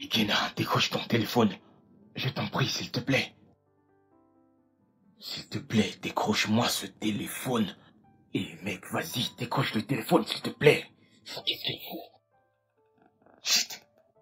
Ikena, décroche ton téléphone. Je t'en prie, s'il te plaît. S'il te plaît, décroche-moi ce téléphone. Et mec, vas-y, décroche le téléphone, s'il te plaît. Qu'est-ce qu'il faut? Chut.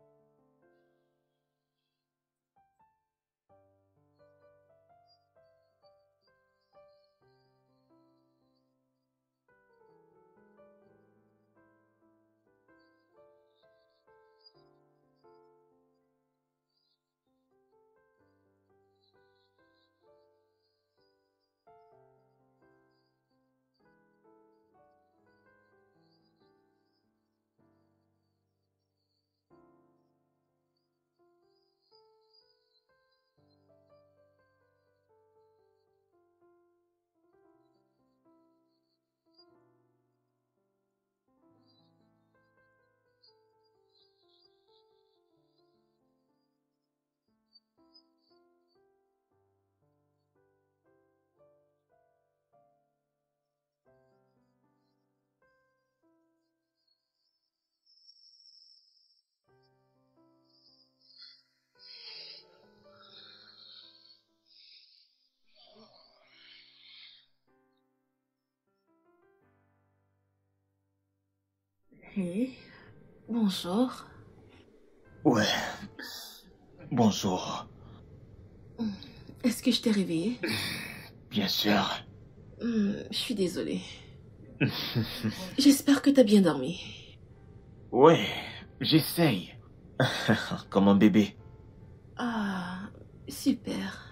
Hé, bonjour. Ouais. Bonjour. Est-ce que je t'ai réveillé? Bien sûr. Je suis désolée. J'espère que t'as bien dormi. Ouais, j'essaye. Comme un bébé. Ah, super.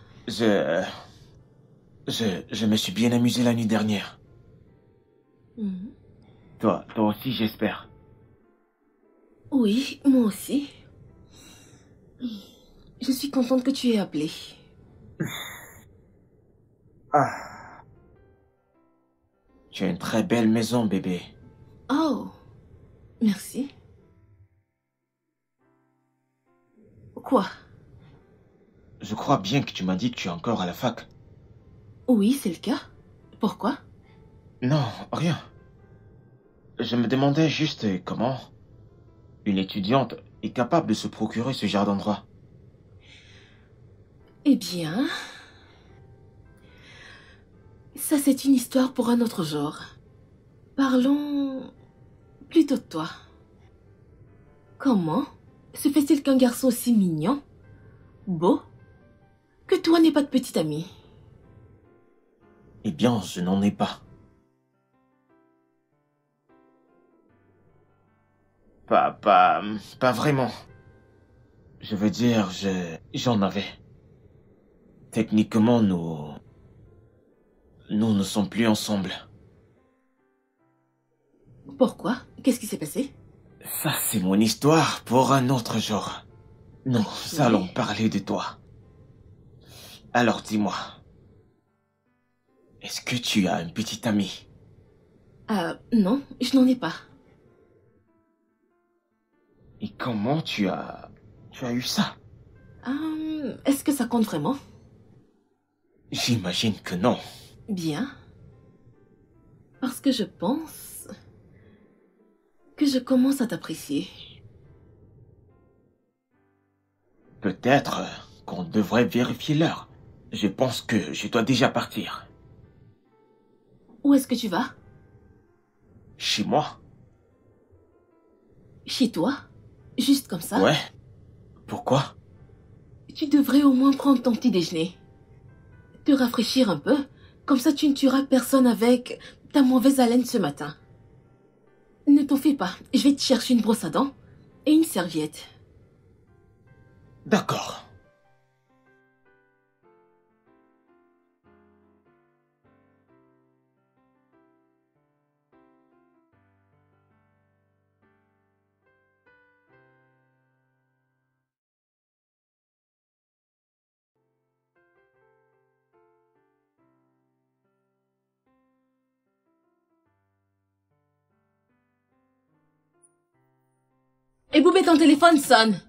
Je me suis bien amusé la nuit dernière. Mhm. Toi aussi, j'espère. Oui, moi aussi. Je suis contente que tu aies appelé. Ah. Tu as une très belle maison, bébé. Oh, merci. Quoi? Je crois bien que tu m'as dit que tu es encore à la fac. Oui, c'est le cas. Pourquoi? Non, rien. Je me demandais juste comment une étudiante est capable de se procurer ce genre d'endroit. Eh bien, ça c'est une histoire pour un autre jour. Parlons plutôt de toi. Comment se fait-il qu'un garçon aussi mignon, beau, que toi n'ait pas de petite amie? Eh bien, je n'en ai pas. Pas vraiment. Je veux dire, j'en avais. Techniquement, nous ne sommes plus ensemble. Pourquoi? Qu'est-ce qui s'est passé? Ça, c'est mon histoire pour un autre jour. Nous Ok. allons parler de toi. Alors dis-moi, est-ce que tu as un petit ami? Ah, non, je n'en ai pas. Et comment tu as eu ça? Est-ce que ça compte vraiment? J'imagine que non. Bien. Parce que je pense que je commence à t'apprécier. Peut-être qu'on devrait vérifier l'heure. Je pense que je dois déjà partir. Où est-ce que tu vas? Chez moi? Chez toi? Juste comme ça? Ouais. Pourquoi? Tu devrais au moins prendre ton petit déjeuner. Te rafraîchir un peu. Comme ça, tu ne tueras personne avec ta mauvaise haleine ce matin. Ne t'en fais pas. Je vais te chercher une brosse à dents et une serviette. D'accord. Et Boubé, ton téléphone sonne.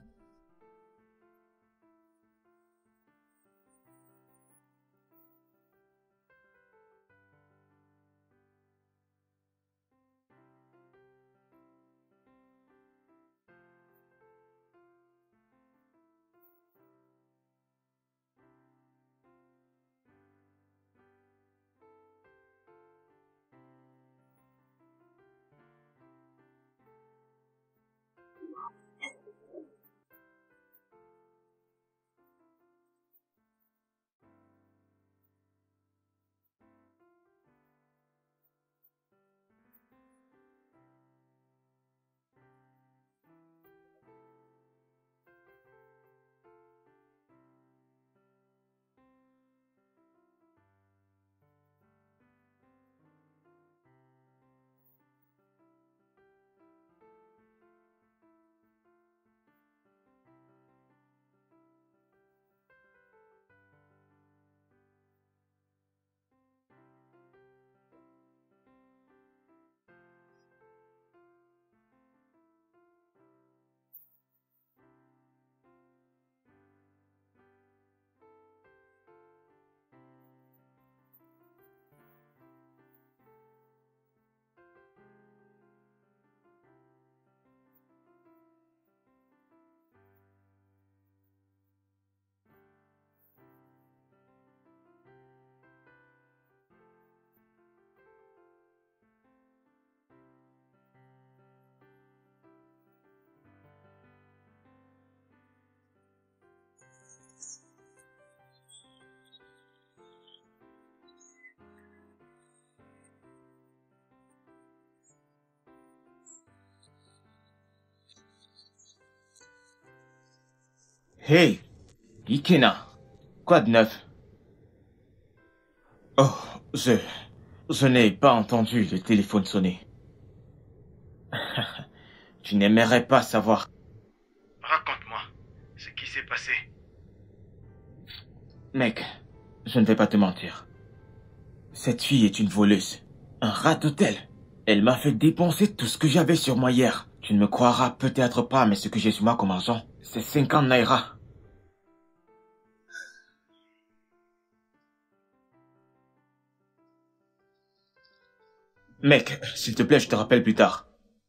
Hey, Ikena, quoi de neuf? Oh, je n'ai pas entendu le téléphone sonner. Tu n'aimerais pas savoir. Raconte-moi ce qui s'est passé. Mec, je ne vais pas te mentir. Cette fille est une voleuse. Un rat d'hôtel. Elle m'a fait dépenser tout ce que j'avais sur moi hier. Tu ne me croiras peut-être pas, mais ce que j'ai sur moi comme argent, c'est 50 naira. Mec, s'il te plaît, je te rappelle plus tard.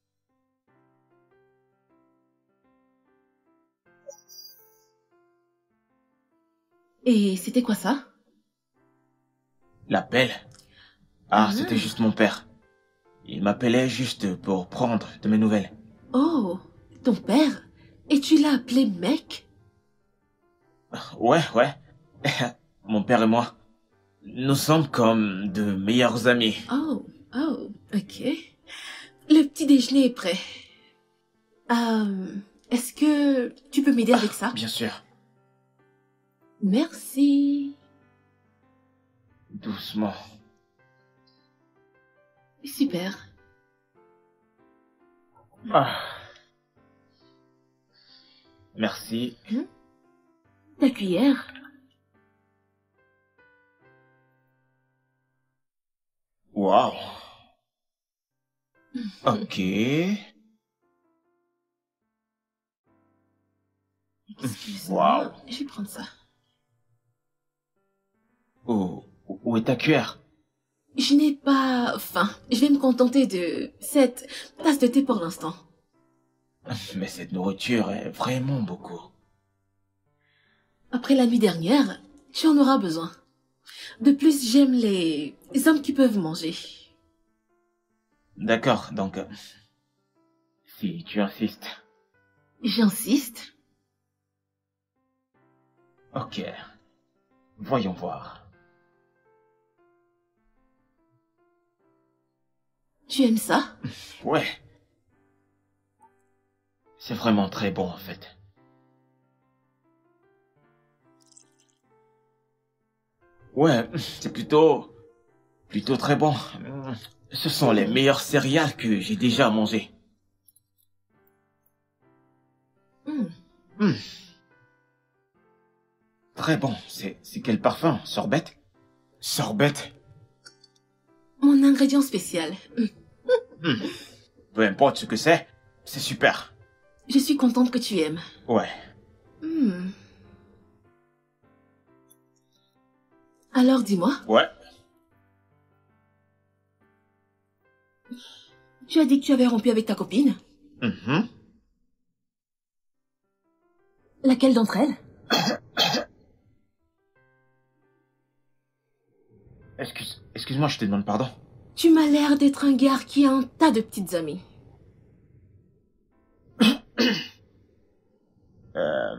Et c'était quoi ça? L'appel? Ah, c'était juste mon père. Il m'appelait juste pour prendre de mes nouvelles. Oh, ton père? Et tu l'as appelé mec? Ouais, ouais. Mon père et moi, nous sommes comme de meilleurs amis. Oh, oh, ok. Le petit déjeuner est prêt. Est-ce que tu peux m'aider avec ça? Bien sûr. Merci. Doucement. Super. Ah. Merci. Ta cuillère? Wow. Ok. Excuse-moi, Wow. je vais prendre ça. Où est ta cuillère? Je n'ai pas faim. Je vais me contenter de cette tasse de thé pour l'instant. Mais cette nourriture est vraiment beaucoup. Après la nuit dernière, tu en auras besoin. De plus, j'aime les hommes qui peuvent manger. D'accord, donc, si tu insistes. J'insiste. Ok. Voyons voir. Tu aimes ça? Ouais. C'est vraiment très bon en fait. Ouais, c'est plutôt très bon. Ce sont les meilleurs céréales que j'ai déjà mangés. Hmm. Hmm. Très bon. C'est quel parfum? Sorbet? Sorbet? Mon ingrédient spécial. Hmm. Peu importe ce que c'est super. Je suis contente que tu aimes. Ouais. Hmm. Alors dis-moi, Ouais. tu as dit que tu avais rompu avec ta copine? Mhm. Laquelle d'entre elles? Excuse-moi, je te demande pardon. Tu m'as l'air d'être un gars qui a un tas de petites amies. Euh...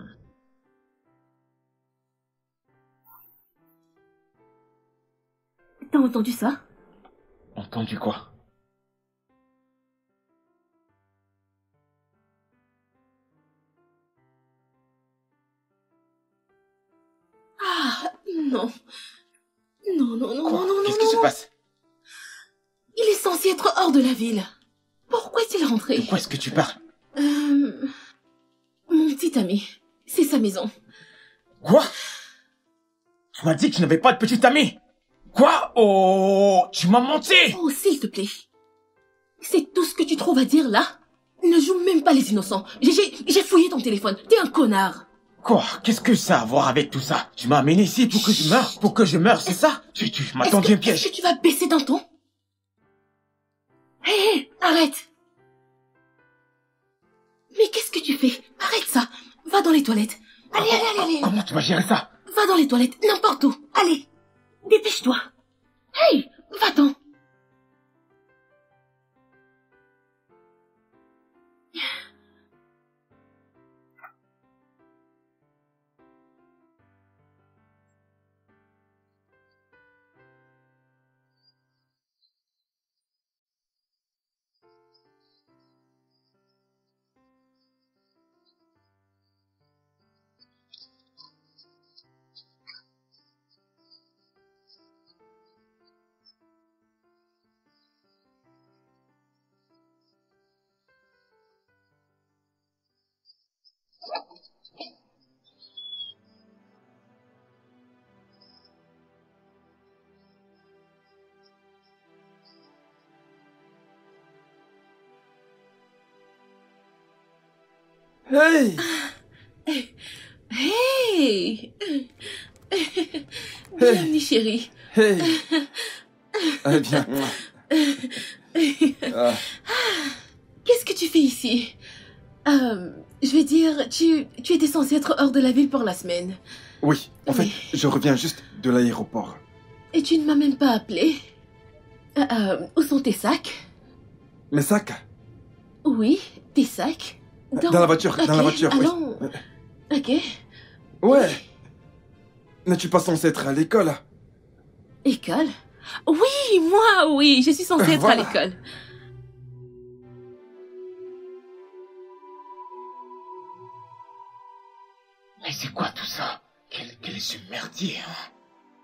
T'as entendu ça? Entendu quoi? Ah, non. Non, non, non, Quoi? non, non, Qu'est-ce non, qui se non. passe? Il est censé être hors de la ville. Pourquoi est-il rentré? De quoi est-ce que tu parles? Mon petit ami. C'est sa maison. Quoi? Tu m'as dit que tu n'avais pas de petite amie. Quoi? Oh, tu m'as menti. Oh, s'il te plaît. C'est tout ce que tu trouves à dire là? Ne joue même pas les innocents. J'ai fouillé ton téléphone. T'es un connard. Quoi? Qu'est-ce que ça a à voir avec tout ça? Tu m'as amené ici pour que je meure? Pour que je meure, c'est ça? Tu m'as tendu un piège. Est-ce que tu vas baisser d'un ton? Hé, hé, arrête. Mais qu'est-ce que tu fais? Arrête ça. Va dans les toilettes. Allez, allez, allez, allez. Comment tu vas gérer ça? Va dans les toilettes, n'importe où. Allez. Dépêche-toi. Hey, va-t'en. Hey! Hey! Bienvenue, chérie. Hey! Bien. Qu'est-ce que tu fais ici? Je vais dire, tu étais censé être hors de la ville pour la semaine. Oui, en fait, Oui. je reviens juste de l'aéroport. Et tu ne m'as même pas appelé. Où sont tes sacs? Mes sacs? Oui, tes sacs. Dans la voiture, Ok, dans la voiture, oui. allons. Ok. Ouais. N'es-tu pas censé être à l'école? École? Oui, moi, oui, je suis censée être à Voilà. l'école. Mais c'est quoi tout ça? Quel est ce merdier, hein?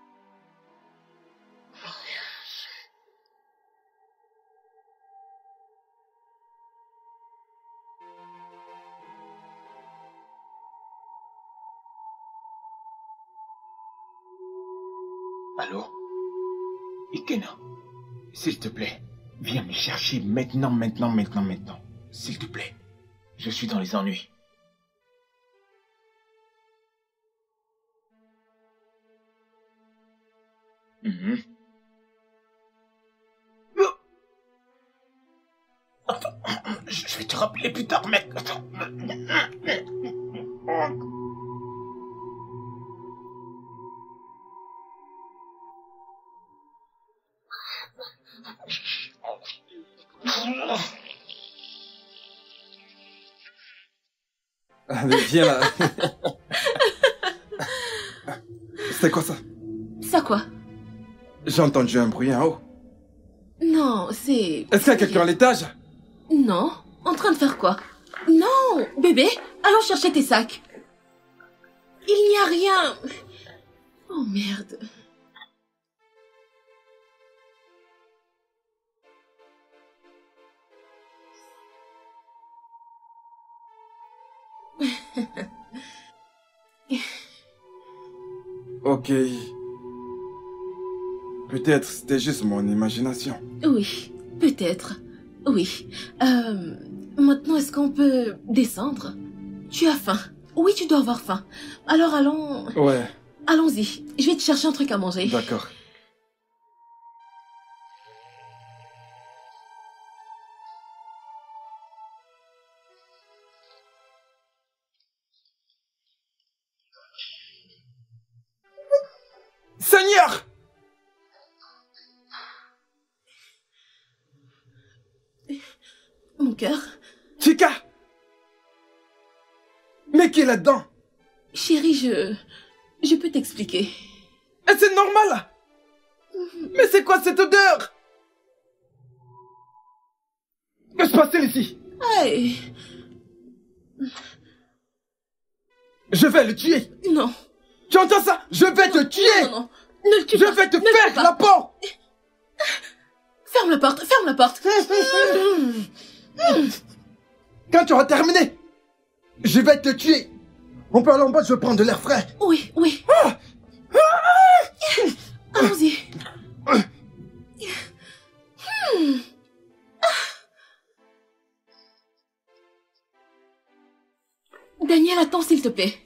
Allô? Ikena, s'il te plaît, viens me chercher maintenant. S'il te plaît, je suis dans les ennuis. Mhm. Attends, je vais te rappeler plus tard, mec. Attends. Allez, viens là. C'était quoi ça? Ça quoi? J'ai entendu un bruit en haut. Non, c'est... Est-ce qu'il y a quelqu'un à l'étage? Non. En train de faire quoi? Non, bébé, allons chercher tes sacs. Il n'y a rien. Oh merde. Ok. Peut-être c'était juste mon imagination. Oui, peut-être. Oui. Maintenant, est-ce qu'on peut descendre? Tu as faim. Oui, tu dois avoir faim. Alors allons... Ouais, Allons-y. Je vais te chercher un truc à manger. d'accord. Seigneur! Mon cœur. Chica! Mais qui est là-dedans? Chérie, je peux t'expliquer. Et c'est normal! Mais c'est quoi cette odeur? Que se passe-t-il ici? Hey. Je vais le tuer! Non. Tu entends ça? Je vais te tuer! Non, non. Ne le tue Je pas. vais te Ne le tue faire pas. la porte! Ferme la porte. Ferme la porte. Quand tu auras terminé, je vais te tuer. On peut aller en bas, je vais prendre de l'air frais. Oui, oui. Allons-y. Daniel, attends, s'il te plaît.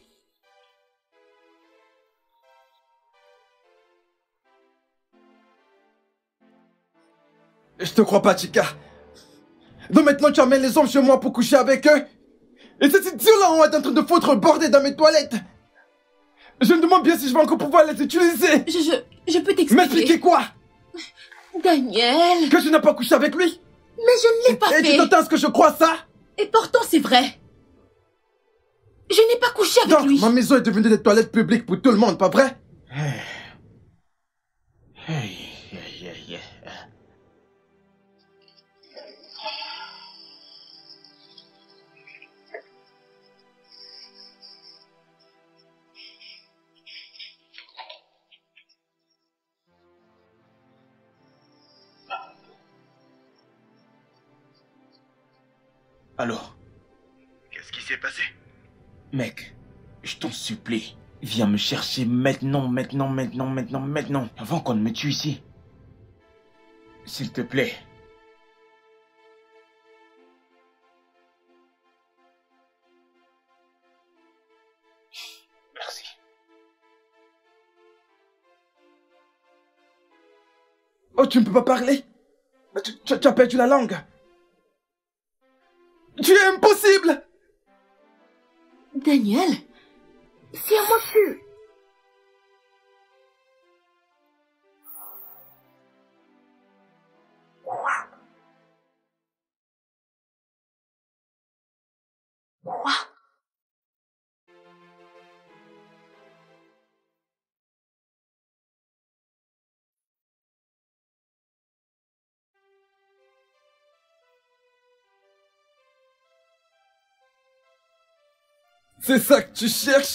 Je te crois pas, Chica. Donc maintenant tu amènes les hommes chez moi pour coucher avec eux. Et ces idiots-là ont été en train de foutre le bordel dans mes toilettes. Je me demande bien si je vais encore pouvoir les utiliser. Je peux t'expliquer. M'expliquer quoi? Daniel. Que je n'ai pas couché avec lui? Mais je ne l'ai pas Et tu fait. t'entends ce que je crois ça? Et pourtant, c'est vrai. Je n'ai pas couché avec Donc lui. ma maison est devenue des toilettes publiques pour tout le monde, pas vrai? Hey. Alors, Qu'est-ce qui s'est passé? mec, je t'en supplie, viens me chercher maintenant, avant qu'on ne me tue ici. S'il te plaît. Oh, tu ne peux pas parler? Tu as perdu la langue. Tu es impossible! Daniel, c'est à moi que... Quoi? C'est ça que tu cherches?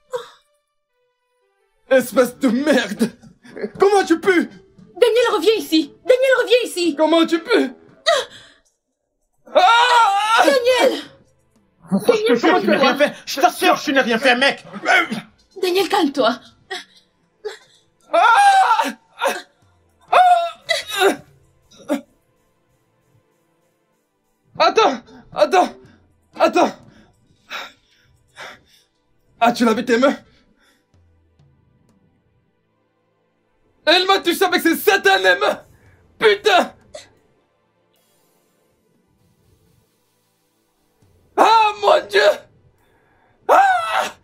Espèce de merde! Comment tu peux? Daniel, reviens ici! Daniel, reviens ici! Comment tu peux? Ah! Daniel! Je te jure, je n'ai rien fait. Je t'assure, je n'ai rien fait, mec. Daniel, calme-toi. Attends! Ah, tu lavais tes mains? Elle m'a touché avec ses satanées mains! Putain! Ah, mon Dieu! Ah!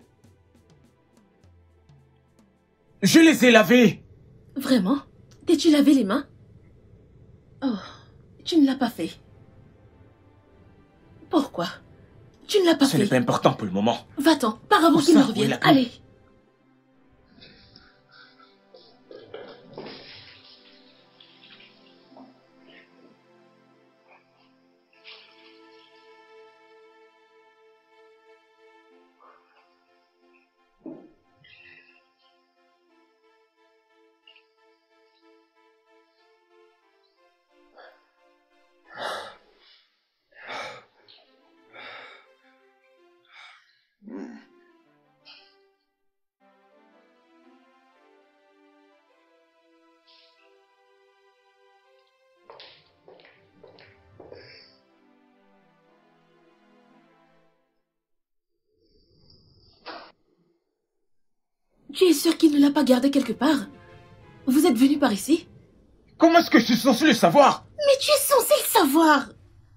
Je les ai lavés. Vraiment? T'es-tu lavé les mains? Oh, tu ne l'as pas fait. Pourquoi? Tu ne l'as pas Ce n'est fait. pas important pour le moment. Va-t'en, par avant Où qu'il ça? ne Où est revienne. la clé? Allez. Tu es sûr qu'il ne l'a pas gardé quelque part? Vous êtes venu par ici? Comment est-ce que je suis censé le savoir? Mais tu es censé le savoir!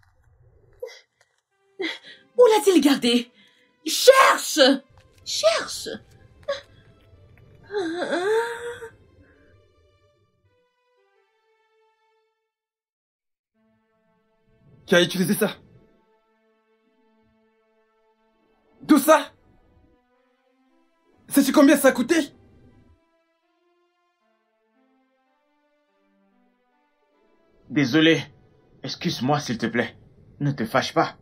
Où l'a-t-il gardé? Cherche! Cherche! Qui a utilisé ça? Tout ça? Sais-tu combien ça a coûté? Désolé. Excuse-moi, s'il te plaît. Ne te fâche pas.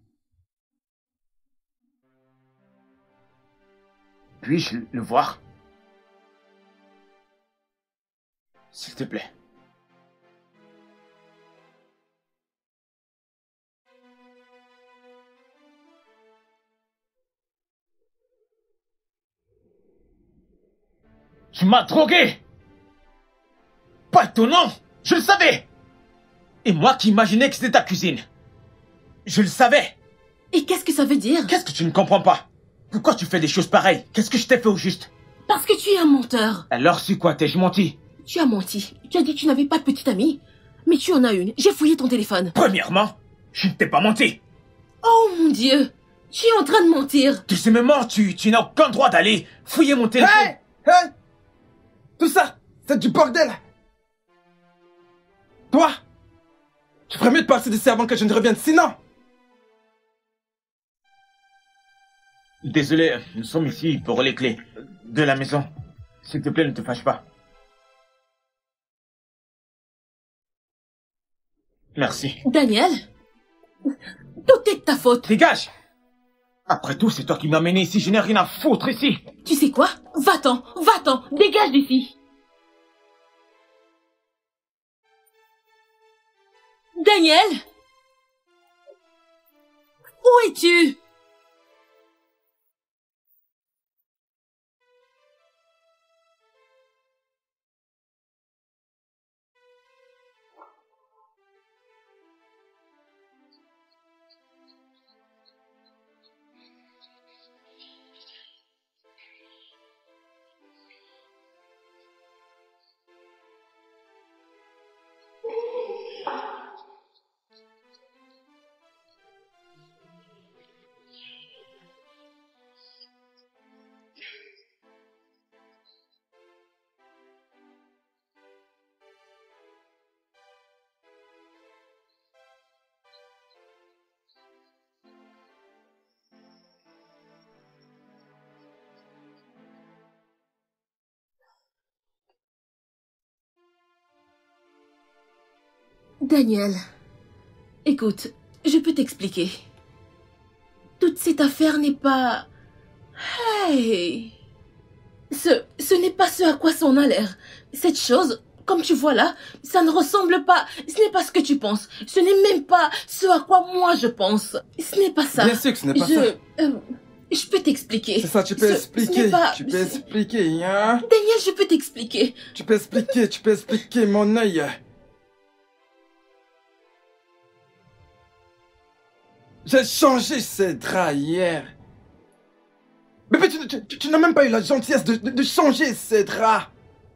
Puis-je le voir? S'il te plaît. Tu m'as drogué! Pas étonnant! Je le savais! Et moi qui imaginais que c'était ta cuisine. Je le savais! Et qu'est-ce que ça veut dire? Qu'est-ce que tu ne comprends pas? Pourquoi tu fais des choses pareilles? Qu'est-ce que je t'ai fait au juste? Parce que tu es un menteur. Alors c'est quoi, t'ai-je menti? Tu as menti. Tu as dit que tu n'avais pas de petite amie. Mais tu en as une. J'ai fouillé ton téléphone. Premièrement, je ne t'ai pas menti. Oh mon Dieu! Tu es en train de mentir. Deuxièmement, tu n'as aucun droit d'aller fouiller mon téléphone. Hey! Hey! Tout ça, c'est du bordel! Toi! Tu ferais mieux de passer d'ici avant que je ne revienne, sinon! Désolé, nous sommes ici pour les clés de la maison. S'il te plaît, ne te fâche pas. Merci. Daniel? Tout est de ta faute. Dégage! Après tout, c'est toi qui m'as amené ici, je n'ai rien à foutre ici. Tu sais quoi? Va-t'en, va-t'en, dégage d'ici. Daniel? Où es-tu? Daniel, écoute, je peux t'expliquer. Toute cette affaire n'est pas... Hey! Ce n'est pas ce à quoi ça en a l'air. Cette chose, comme tu vois là, ça ne ressemble pas... Ce n'est pas ce que tu penses. Ce n'est même pas ce à quoi moi je pense. Ce n'est pas ça. Bien sûr que ce n'est pas ça. Je peux t'expliquer. C'est ça, tu peux expliquer. Tu peux expliquer, hein? Daniel, je peux t'expliquer. Tu peux expliquer, mon œil. J'ai changé ces draps hier. Mais tu n'as même pas eu la gentillesse de changer ces draps.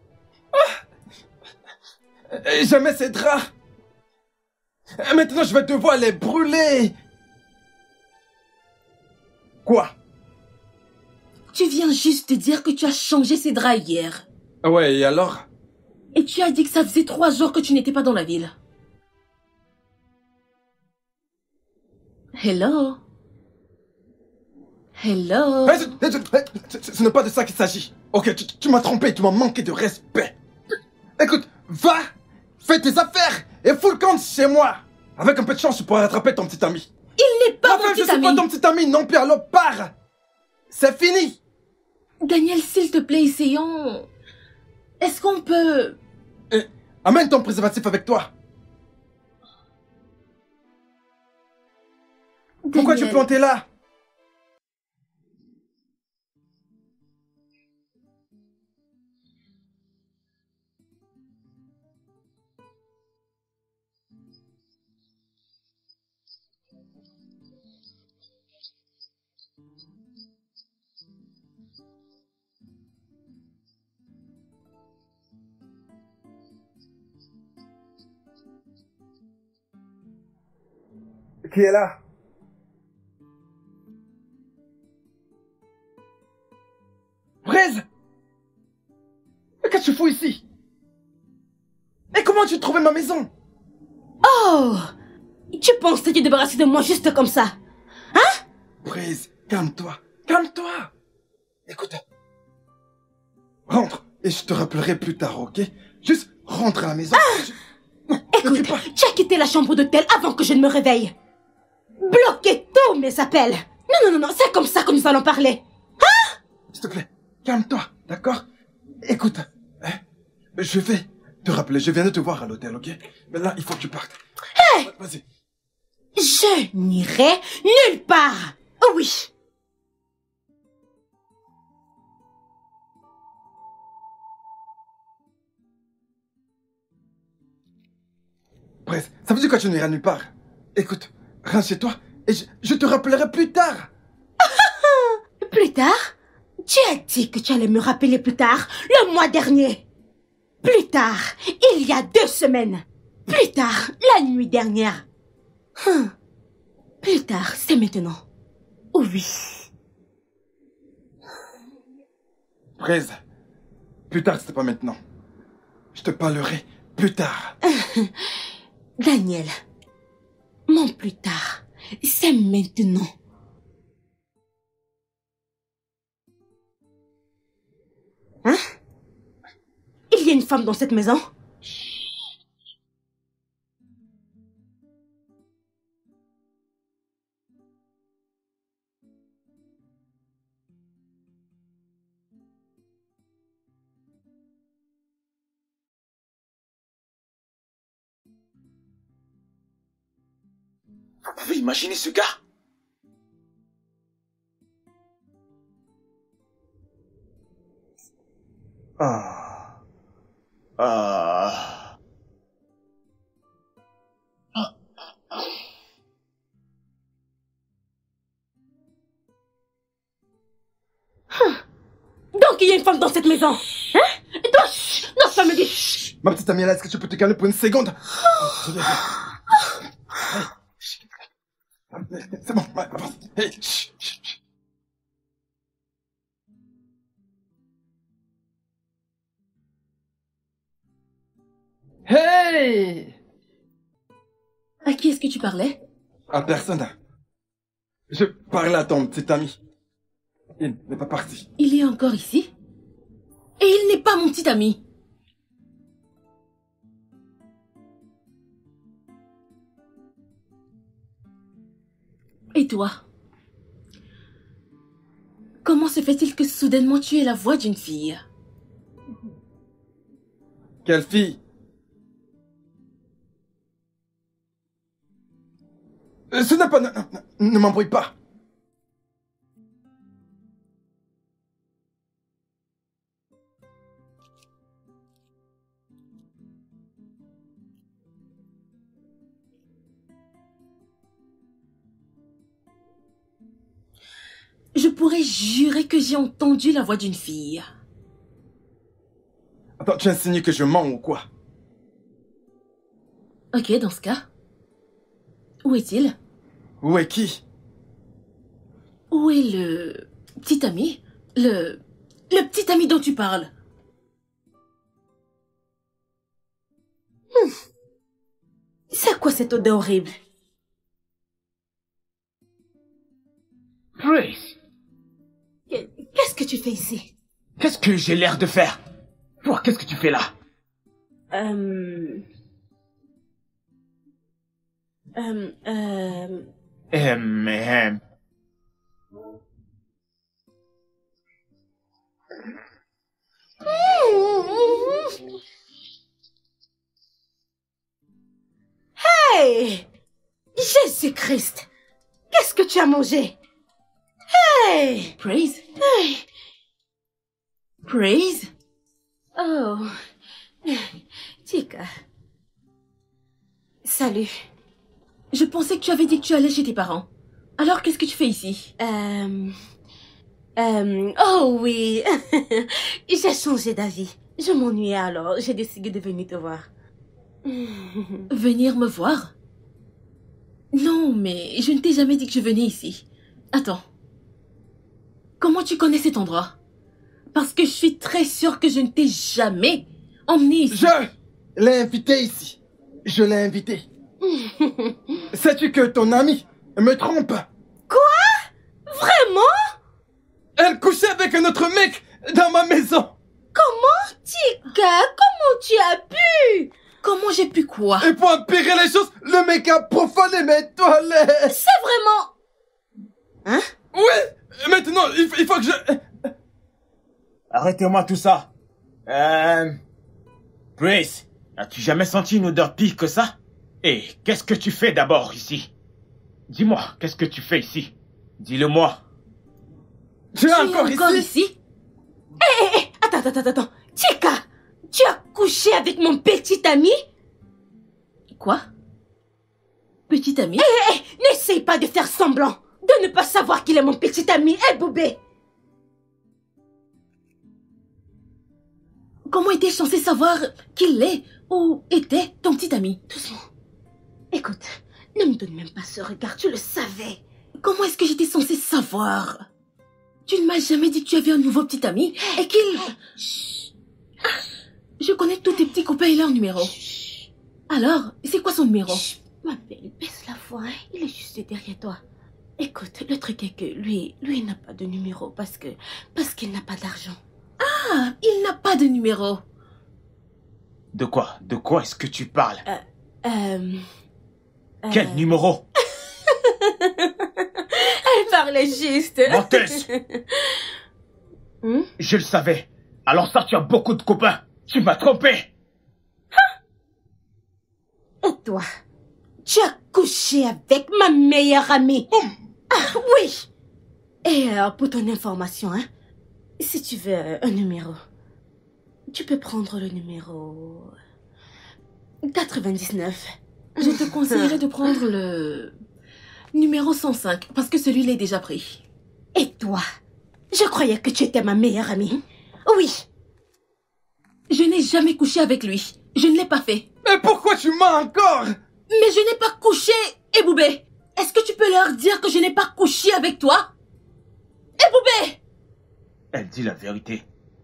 Et jamais ces draps. Et maintenant, je vais devoir les brûler. Quoi? Tu viens juste de dire que tu as changé ces draps hier. Ah ouais, et alors? Et tu as dit que ça faisait 3 jours que tu n'étais pas dans la ville. Hello? Hello? Ce n'est pas de ça qu'il s'agit. Ok, tu m'as trompé, tu m'as manqué de respect. Écoute, va, fais tes affaires et fous le camp chez moi. Avec un peu de chance, tu pourras rattraper ton petit ami. Il n'est pas mon Enfin, petit je suis ami. pas ton petit ami non plus, alors pars. C'est fini. Daniel, s'il te plaît, essayons. Est-ce qu'on peut... Amène ton préservatif avec toi. Pourquoi tu es planté là? Qui est là? Braise! Mais qu'est-ce que tu fous ici? Et comment tu as trouvé ma maison? Oh! Tu penses te débarrasser de moi juste comme ça? Hein? Braise, calme-toi, calme-toi. Écoute, rentre et je te rappellerai plus tard, ok? Juste rentre à la maison. Écoute, tu as quitté la chambre d'hôtel avant que je ne me réveille. Bloquez tous mes appels. Non, c'est comme ça que nous allons parler. Hein? S'il te plaît, calme-toi, d'accord? Écoute, hein, je vais te rappeler, je viens de te voir à l'hôtel, ok? Mais là, il faut que tu partes. Hey! Vas-y. Je n'irai nulle part. Oh oui. Braise, ça veut dire que tu n'iras nulle part. Écoute, rentre chez toi et je te rappellerai plus tard. Plus tard? Tu as dit que tu allais me rappeler plus tard, le mois dernier. Plus tard, il y a 2 semaines. Plus tard, la nuit dernière. Plus tard, c'est maintenant. Oh oui. Braise, plus tard, c'est pas maintenant. Je te parlerai plus tard. Daniel, mon plus tard, c'est maintenant. Hein? Il y a une femme dans cette maison? Vous pouvez imaginer ce gars? Ah. Ah. Donc il y a une femme dans cette maison. Hein? Non, ça me dit. Ma petite amie, là, est-ce que tu peux te calmer pour une seconde? C'est bon, avance. Hey, chut, chut, chut. Hey! À qui est-ce que tu parlais? À personne. Je parlais à ton petit ami. Il n'est pas parti. Il est encore ici? Et il n'est pas mon petit ami. Et toi? Comment se fait-il que soudainement tu aies la voix d'une fille? Quelle fille? Ce n'est pas... Ne m'embrouille pas. Je pourrais jurer que j'ai entendu la voix d'une fille. Attends, tu insinues que je mens ou quoi? Ok, dans ce cas. Où est-il? Où est qui? Où est le petit ami? Le petit ami dont tu parles? C'est quoi cette odeur horrible? Praise, Qu'est-ce que tu fais ici? qu'est-ce que j'ai l'air de faire? Toi, qu'est-ce que tu fais là? Euh... Hum. Hey! Jésus-Christ! Qu'est-ce que tu as mangé? Hey! Praise? Hey! Praise? Oh. Chica. Salut. Je pensais que tu avais dit que tu allais chez tes parents. Alors, qu'est-ce que tu fais ici? Oh oui. J'ai changé d'avis. Je m'ennuyais alors. J'ai décidé de venir te voir. Venir me voir? Non, mais je ne t'ai jamais dit que je venais ici. Attends. Comment tu connais cet endroit? Parce que je suis très sûre que je ne t'ai jamais emmené ici. Je l'ai invité ici. Je l'ai invité. Sais-tu que ton amie me trompe? Quoi? Vraiment? Elle couchait avec un autre mec dans ma maison. Comment, Tika? Comment tu as pu? Comment j'ai pu quoi? Et pour empirer les choses, le mec a profané mes toilettes. C'est vraiment... Hein? Oui, maintenant, il faut que je... Arrêtez-moi tout ça. Grace, as-tu jamais senti une odeur pire que ça? Et qu'est-ce que tu fais d'abord ici? Dis-moi, qu'est-ce que tu fais ici? Dis-le-moi. Tu es encore ici? Hé, attends. Tika, tu as couché avec mon petit ami? Quoi? Petit ami? Hé, n'essaye pas de faire semblant de ne pas savoir qu'il est mon petit ami, hé, Boubé. Comment étais-je censé savoir qu'il est ou était ton petit ami? Doucement. Écoute, ne me donne même pas ce regard, tu le savais. Comment est-ce que j'étais censée savoir? Tu ne m'as jamais dit que tu avais un nouveau petit ami et qu'il... Je connais tous tes petits copains et leur numéro. Alors, c'est quoi son numéro? Ma belle, baisse la voix, hein. Il est juste derrière toi. Écoute, le truc est que lui n'a pas de numéro parce qu'il n'a pas d'argent. Ah, il n'a pas de numéro. De quoi? De quoi est-ce que tu parles? Quel Quel numéro? Elle parlait juste. Menteuse! Je le savais. Alors ça, tu as beaucoup de copains. Tu m'as trompé. Et toi, tu as couché avec ma meilleure amie. Ah, oui. Et pour ton information, hein, si tu veux un numéro, tu peux prendre le numéro 99. Je te conseillerais de prendre le numéro 105 parce que celui-là est déjà pris. Et toi, je croyais que tu étais ma meilleure amie. Oui. Je n'ai jamais couché avec lui. Je ne l'ai pas fait. Mais pourquoi tu mens encore? Mais je n'ai pas couché, Eboubé. Est-ce que tu peux leur dire que je n'ai pas couché avec toi? Eboubé! Elle dit la vérité.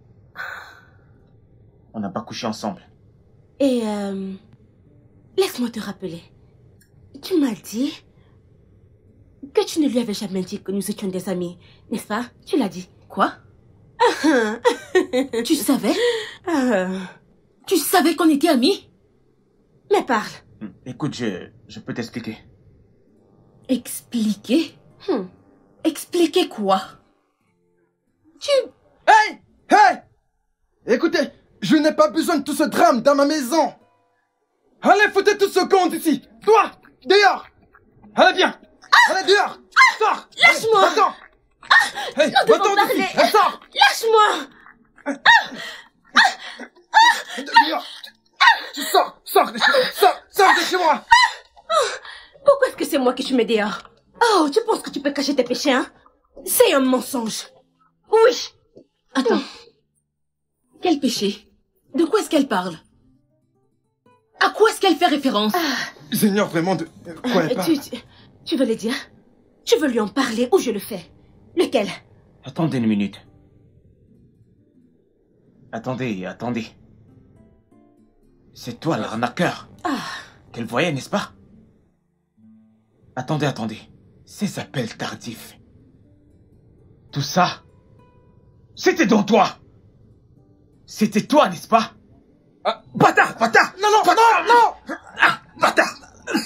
On n'a pas couché ensemble. Et laisse-moi te rappeler. Tu m'as dit que tu ne lui avais jamais dit que nous étions des amis, n'est-ce pas? Tu l'as dit. Quoi? Tu savais? Tu savais qu'on était amis? Mais parle. Écoute, je peux t'expliquer. Expliquer? Expliquer quoi? Hey! Hey! Écoutez, je n'ai pas besoin de tout ce drame dans ma maison. Allez, foutez tout ce con d'ici. Toi, dehors. Allez, viens. Allez, dehors. Sors. Lâche-moi. Attends. Hey, Nous devons va-t'en parler. d'ici. Sors. Lâche-moi. Dehors. Tu sors. Sors de chez moi. Sors de chez moi. Pourquoi est-ce que c'est moi qui te mets dehors? Oh, tu penses que tu peux cacher tes péchés, hein? C'est un mensonge. Oui. Attends. Quel péché? De quoi est-ce qu'elle parle? À quoi est-ce qu'elle fait référence? J'ignore vraiment de quoi elle parle. Tu veux le dire? Tu veux lui en parler ou je le fais? Lequel? Attendez une minute. Attendez. C'est toi l'arnaqueur. Qu'elle voyait, n'est-ce pas? Attendez. Ces appels tardifs. Tout ça, c'était donc toi. C'était toi, n'est-ce pas? Bâtard! Non. Bâtard!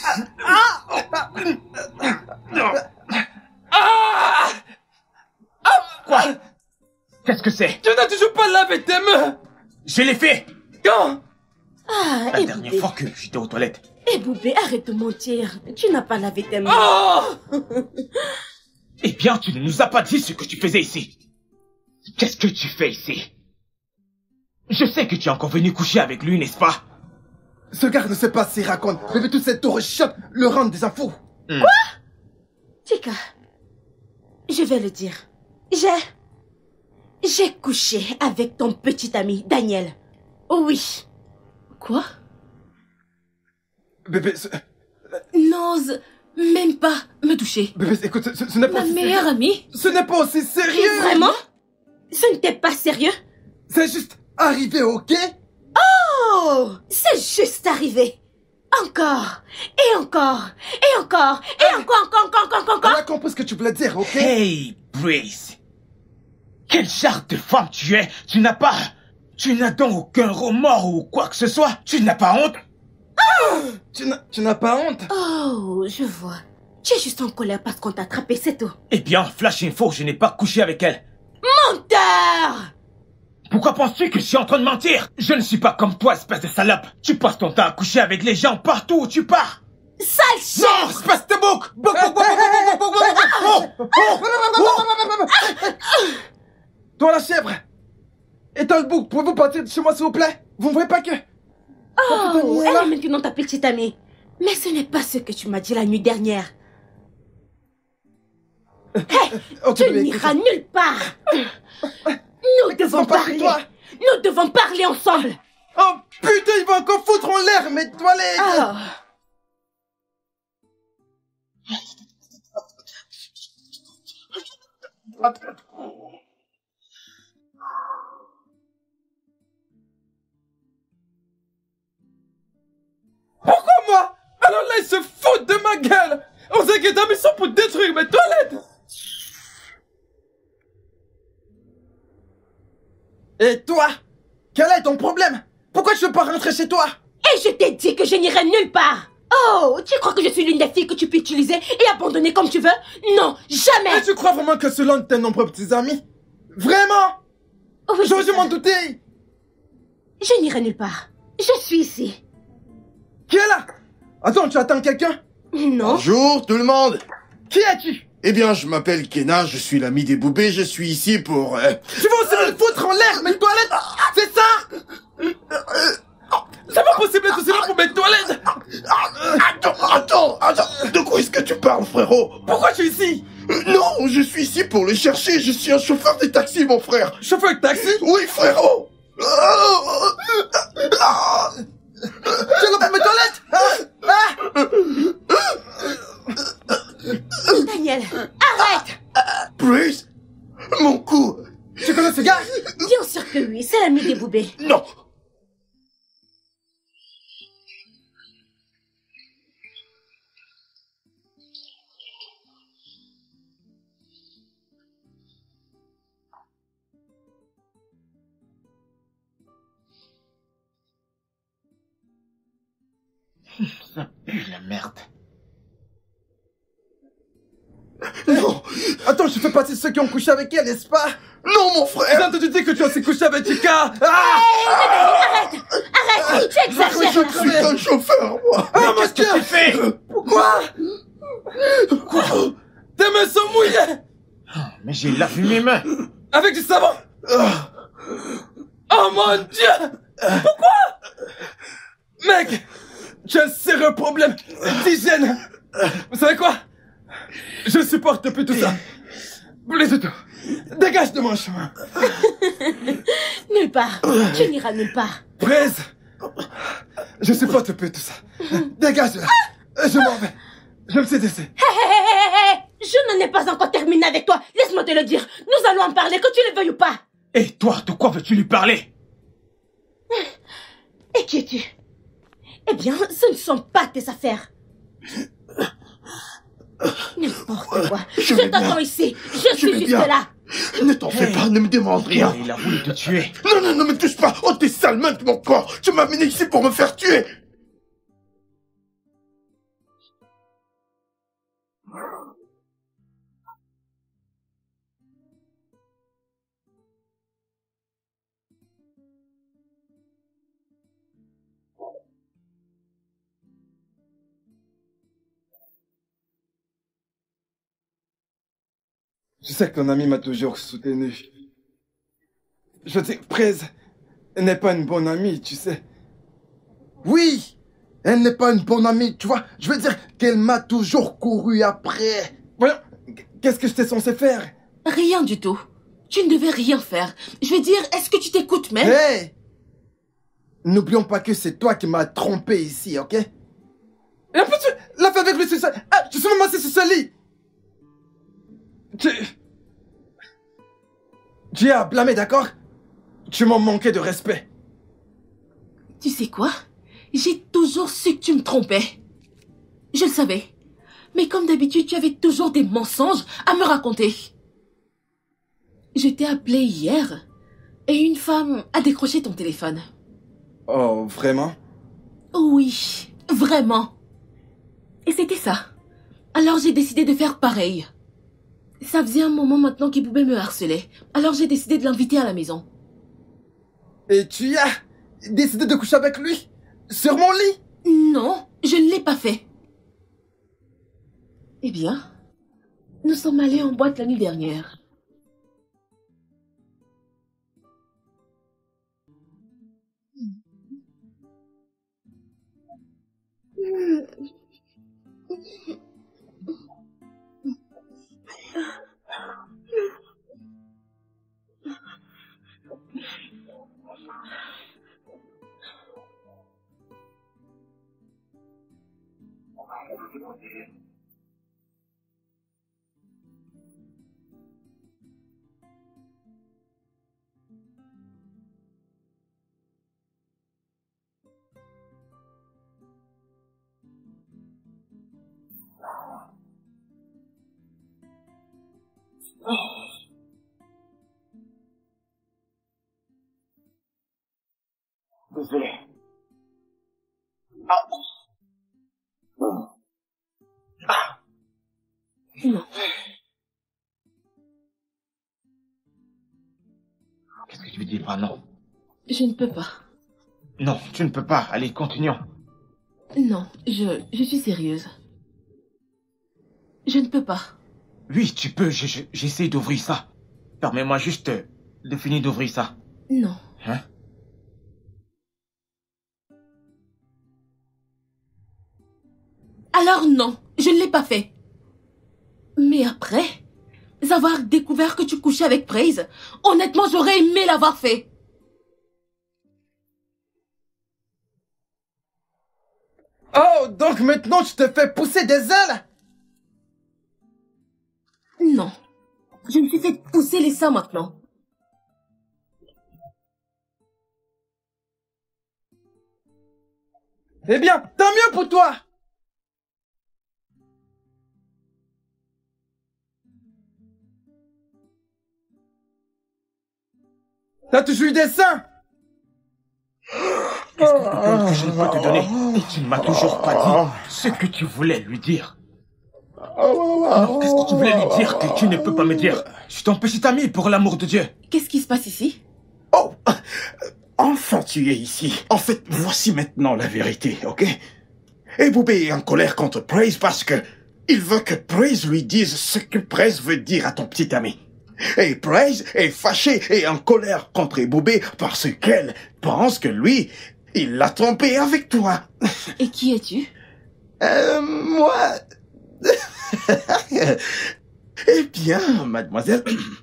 Quoi? Qu'est-ce que c'est? Tu n'as toujours pas lavé tes mains. Je l'ai fait! Quand? La dernière fois que j'étais aux toilettes. Eh Boubé, arrête de mentir. Tu n'as pas lavé tes mains. Oh! Eh bien, tu ne nous as pas dit ce que tu faisais ici. Qu'est-ce que tu fais ici? Je sais que tu es encore venu coucher avec lui, n'est-ce pas? Ce gars ne sait pas s'il raconte. Bébé, toute cette tour chope le rend des infos. Quoi? Tika, je vais le dire. J'ai couché avec ton petit ami, Daniel. Oui. Quoi? Bébé, N'ose même pas me toucher. bébé, écoute, ce n'est pas Ma aussi meilleure sérieux. amie? Ce n'est pas aussi sérieux. Vraiment? Ce n'était pas sérieux? C'est juste arrivé, ok? Oh! C'est juste arrivé. Encore. Et encore. Et encore. Et encore. On a compris ce que tu voulais dire, ok? Hey, Brace. Quel genre de femme tu es? Tu n'as donc aucun remords ou quoi que ce soit? Tu n'as pas honte? Tu n'as pas honte? Oh, je vois. Tu es juste en colère parce qu'on t'a attrapé, c'est tout. Eh bien, flash info, je n'ai pas couché avec elle. Menteur! Pourquoi penses-tu que je suis en train de mentir? Je ne suis pas comme toi, espèce de salope. Tu passes ton temps à coucher avec les gens partout où tu pars. Sale chien! Non, espèce de bouc! Toi la chèvre! Et toi le bouc, pouvez-vous partir de chez moi s'il vous plaît? Vous ne voyez pas que... Oh, elle est maintenant ta petite amie. Mais ce n'est pas ce que tu m'as dit la nuit dernière. Hey, Ok, tu bébé, n'iras écoute. nulle part. Nous devons pas parler. toi. Nous devons parler ensemble. Oh putain, il va encore foutre en l'air mes toilettes! Oh. Pourquoi moi? Alors là, ils se foutent de ma gueule! On sait que ta mission pour détruire mes toilettes! Et toi? Quel est ton problème? Pourquoi tu veux pas rentrer chez toi? Et je t'ai dit que je n'irai nulle part. Oh, tu crois que je suis l'une des filles que tu peux utiliser et abandonner comme tu veux? Non, jamais. Et tu crois vraiment que c'est l'un de tes nombreux petits amis? Vraiment? Oui, J'aurais dû c'est m'en ça. douter! Je n'irai nulle part. Je suis ici. Qui est là? Attends, tu attends quelqu'un? Non. Bonjour tout le monde. Qui es-tu? Eh bien, je m'appelle Kena, je suis l'ami des Boubés, je suis ici pour... Tu vas aussi me foutre en l'air mes toilettes? C'est ça? C'est pas possible d'être aussi là pour mes toilettes! Attends, de quoi est-ce que tu parles, frérot? Pourquoi tu es ici? Non, je suis ici pour les chercher, je suis un chauffeur de taxi, mon frère. Chauffeur de taxi? Oui, frérot. Tu es là pour mes toilettes? Daniel, arrête. Bruce, mon cou. Tu connais ce gars? Bien sûr que oui, c'est l'ami des Boubés. Non. Ça pue la merde. Non. Attends, je fais partie de ceux qui ont couché avec elle, n'est-ce pas? Non, mon J'ai frère! entendu dire que tu as aussi couché avec Chica. Arrête, tu exagères. Je suis un chauffeur, moi! Ah, mon Dieu! Tu fais Pourquoi? Tes mains sont mouillées! Mais j'ai lavé mes mains. Avec du savon! Oh mon Dieu! Pourquoi? Mec! Tu as un sérieux problème d'hygiène! Vous savez quoi? Je supporte plus tout ça. Plus du tout. Dégage de mon chemin. Nulle part. Tu n'iras nulle part. Braise! Je supporte plus tout ça. Dégage de là. Je m'en vais. Je me suis laissé. Hé, je n'en ai pas encore terminé avec toi. Laisse-moi te le dire. Nous allons en parler, que tu le veuilles ou pas. Et toi, de quoi veux-tu lui parler? Et qui es-tu? Eh bien, ce ne sont pas tes affaires. N'importe quoi. Je t'attends ici. Je suis juste là. Ne t'en fais pas, ne me demande rien. Il a voulu te tuer. Non, non, ne me touche pas. Oh, t'es sale main de mon corps. Tu m'as amené ici pour me faire tuer. Je sais que ton ami m'a toujours soutenu. Je veux dire, Prez, elle n'est pas une bonne amie, tu sais. Oui, elle n'est pas une bonne amie, tu vois. Je veux dire qu'elle m'a toujours couru après. Voyons, qu'est-ce que j'étais censé faire? Rien du tout. Tu ne devais rien faire. Je veux dire, est-ce que tu t'écoutes même? Hé! N'oublions pas que c'est toi qui m'as trompé ici, ok? Et en plus, tu l'as fait avec lui sur ce... Ah, je suis même assis sur ce lit. Tu es à blâmer, d'accord? Tu m'as manqué de respect. Tu sais quoi? J'ai toujours su que tu me trompais. Je le savais. Mais comme d'habitude, tu avais toujours des mensonges à me raconter. Je t'ai appelé hier et une femme a décroché ton téléphone. Oh, vraiment? Oui, vraiment. Et c'était ça. Alors j'ai décidé de faire pareil. Ça faisait un moment maintenant qu'il pouvait me harceler. Alors j'ai décidé de l'inviter à la maison. Et tu as décidé de coucher avec lui? Sur mon lit? Non, je ne l'ai pas fait. Eh bien, nous sommes allés en boîte la nuit dernière. Désolé. Non. Qu'est-ce que tu veux dire par non? Je ne peux pas. Non, tu ne peux pas. Allez, continuons. Non, je suis sérieuse. Je ne peux pas. Oui, tu peux. J'essaie d'ouvrir ça. Permets-moi juste de finir d'ouvrir ça. Non. Hein? Alors non, je ne l'ai pas fait. Mais après, avoir découvert que tu couchais avec Praise, honnêtement, j'aurais aimé l'avoir fait. Oh, donc maintenant tu te fais pousser des ailes? Non, je me suis fait pousser les seins maintenant. Eh bien, tant mieux pour toi! T'as toujours eu des seins? Qu'est-ce que tu donnes que je ne peux te donner? Et tu ne m'as toujours pas dit ce que tu voulais lui dire. Alors, qu'est-ce que tu voulais lui dire que tu ne peux pas me dire? Je suis ton petit ami, pour l'amour de Dieu. Qu'est-ce qui se passe ici? Oh, enfin tu es ici. En fait, voici maintenant la vérité, ok? Et Boubé est en colère contre Praise parce que il veut que Praise lui dise ce que Praise veut dire à ton petit ami. Et Praise est fâché et en colère contre Boubé parce qu'elle pense que lui, il l'a trompé avec toi. Et qui es-tu? Moi... Eh bien, mademoiselle...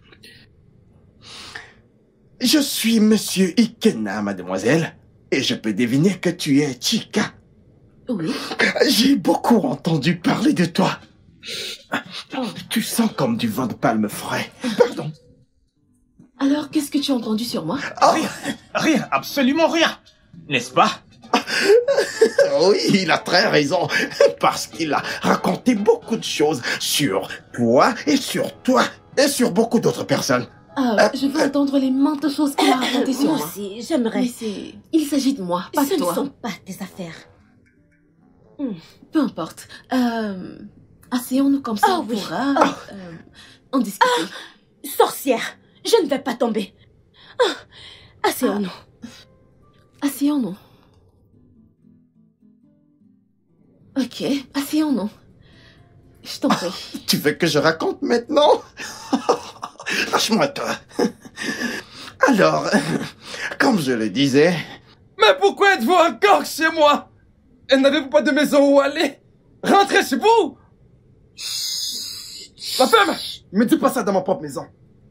Je suis monsieur Ikena, mademoiselle, et je peux deviner que tu es Chika. Oui. J'ai beaucoup entendu parler de toi. Tu sens comme du vin de palme frais. Pardon. Alors, qu'est-ce que tu as entendu sur moi? Rien, absolument rien. N'est-ce pas? Oui, il a très raison, parce qu'il a raconté beaucoup de choses sur toi, et sur beaucoup d'autres personnes. Je veux entendre les maintes choses qu'il a racontées sur Moi moi. aussi, j'aimerais. Mais il s'agit de moi, pas de Ce ne toi. sont pas tes affaires. Peu importe. Asseyons-nous comme ça, Oh, on oui. pourra en discuter. Sorcière, je ne vais pas tomber. Asseyons-nous. Asseyons-nous. Ok, asseyons-nous. Je t'en prie. Tu veux que je raconte maintenant? Lâche-moi toi. Alors, comme je le disais... Mais pourquoi êtes-vous encore chez moi? Et n'avez-vous pas de maison où aller? Rentrez chez vous! Ma femme! Me dis pas ça dans ma propre maison.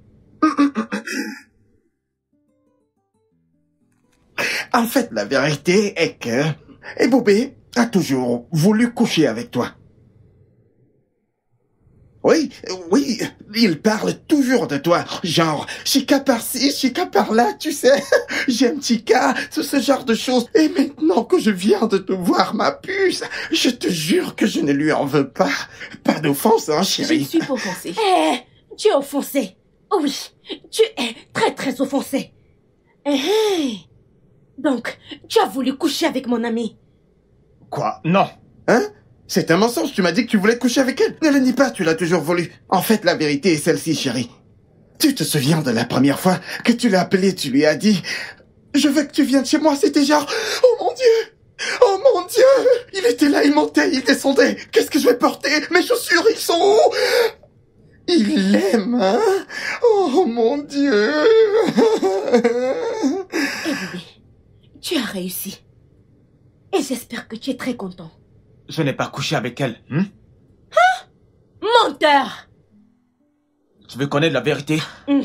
En fait, la vérité est que Boubé a toujours voulu coucher avec toi. Oui, il parle toujours de toi. Genre, Chica par-ci, Chica par-là, tu sais. J'aime Chica, tout ce genre de choses. Et maintenant que je viens de te voir, ma puce, je te jure que je ne lui en veux pas. Pas d'offense, hein, Je ne chérie. suis pas offensée. Tu es offensé. Oh oui, tu es très très offensé. Donc, tu as voulu coucher avec mon ami. Quoi? Non. Hein? C'est un mensonge, tu m'as dit que tu voulais coucher avec elle. Ne le nie pas, tu l'as toujours voulu. En fait, la vérité est celle-ci, chérie. Tu te souviens de la première fois que tu l'as appelé, tu lui as dit « Je veux que tu viennes chez moi », c'était genre « Oh mon Dieu! Oh mon Dieu !» Il était là, il montait, il descendait. Qu'est-ce que je vais porter? Mes chaussures, ils sont où? Il l'aime, hein? Oh mon Dieu! Bébé, tu as réussi. Et j'espère que tu es très content. Je n'ai pas couché avec elle. Menteur! Tu veux connaître la vérité?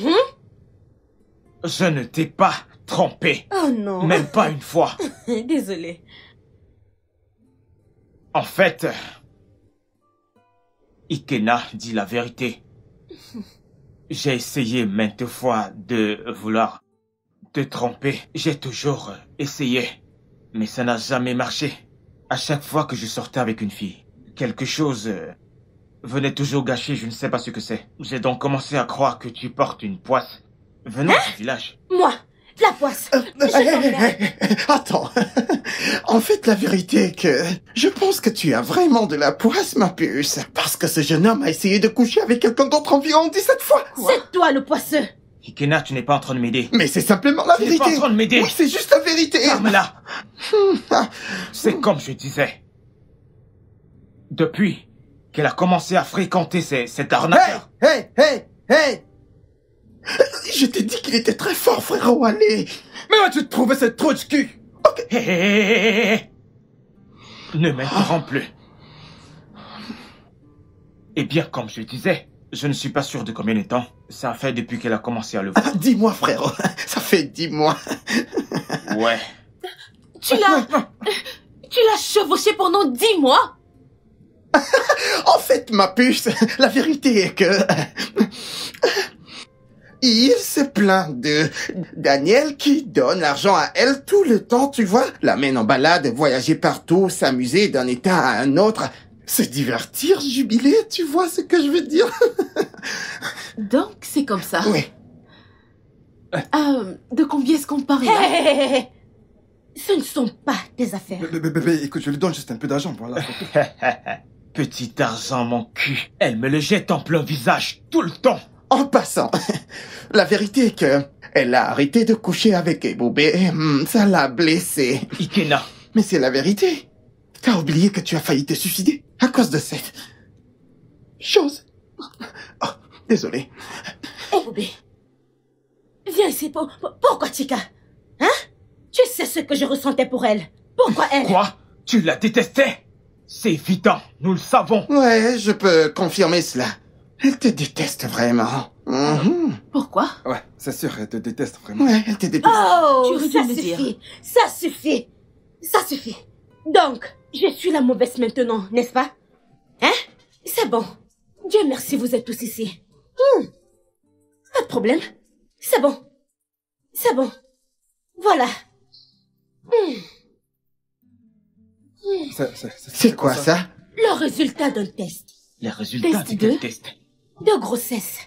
Je ne t'ai pas trompé. Oh non. Même pas une fois. Désolée. En fait, Ikena dit la vérité. J'ai essayé maintes fois de vouloir te tromper. J'ai toujours essayé, mais ça n'a jamais marché. À chaque fois que je sortais avec une fille, quelque chose venait toujours gâcher, je ne sais pas ce que c'est. J'ai donc commencé à croire que tu portes une poisse venant du village. Moi, la poisse. Attends. En fait, la vérité est que je pense que tu as vraiment de la poisse, ma puce. Parce que ce jeune homme a essayé de coucher avec quelqu'un d'autre environ 17 fois. C'est toi le poisseux. Ikena, tu n'es pas en train de m'aider. Mais c'est simplement la Tu n'es vérité. pas en train de m'aider. Oui, c'est juste la vérité. Ferme-la. C'est comme je disais. Depuis qu'elle a commencé à fréquenter cet arnaqueur. Hey! Je t'ai dit qu'il était très fort, frérot, allez. Mais où tu te trouvais cette trou de cul? Hé, hé, hé, hé. Ne m'interromps plus. Eh bien, comme je disais, je ne suis pas sûr de combien de temps. Ça fait depuis qu'elle a commencé à le voir. 10 mois, frérot. Ça fait 10 mois. Ouais. Tu l'as chevauché pendant 10 mois? En fait, ma puce, la vérité est que... il se plaint de Daniel qui donne l'argent à elle tout le temps, tu vois. L'amène en balade, voyager partout, s'amuser d'un état à un autre, se divertir, jubiler, tu vois ce que je veux dire? Donc, c'est comme ça. Oui. De combien est-ce qu'on parle là? Ce ne sont pas tes affaires. Bébé, écoute, je lui donne juste un peu d'argent, voilà. Petit Tarzan, mon cul. Elle me le jette en plein visage, tout le temps. En passant, la vérité est que elle a arrêté de coucher avec Ebube. Ça l'a blessée. Ikena. Mais c'est la vérité. T'as oublié que tu as failli te suicider à cause de cette chose. Oh, désolé. Eh, bébé. Viens ici. Pourquoi, Chica? Hein? Tu sais ce que je ressentais pour elle. Pourquoi elle? Quoi? Tu la détestais? C'est évident, nous le savons. Ouais, je peux confirmer cela. Elle te déteste vraiment. Pourquoi? Ouais, c'est sûr, elle te déteste vraiment. Ouais, elle te déteste. Oh, Tu aurais dû ça me dire. suffit. Ça suffit. Ça suffit. Donc, je suis la mauvaise maintenant, n'est-ce pas? Hein? C'est bon. Dieu merci, vous êtes tous ici. Pas de problème. C'est bon. C'est bon. Voilà. C'est quoi ça? Le résultat d'un test Les résultats Test de quel deux. test? de grossesse.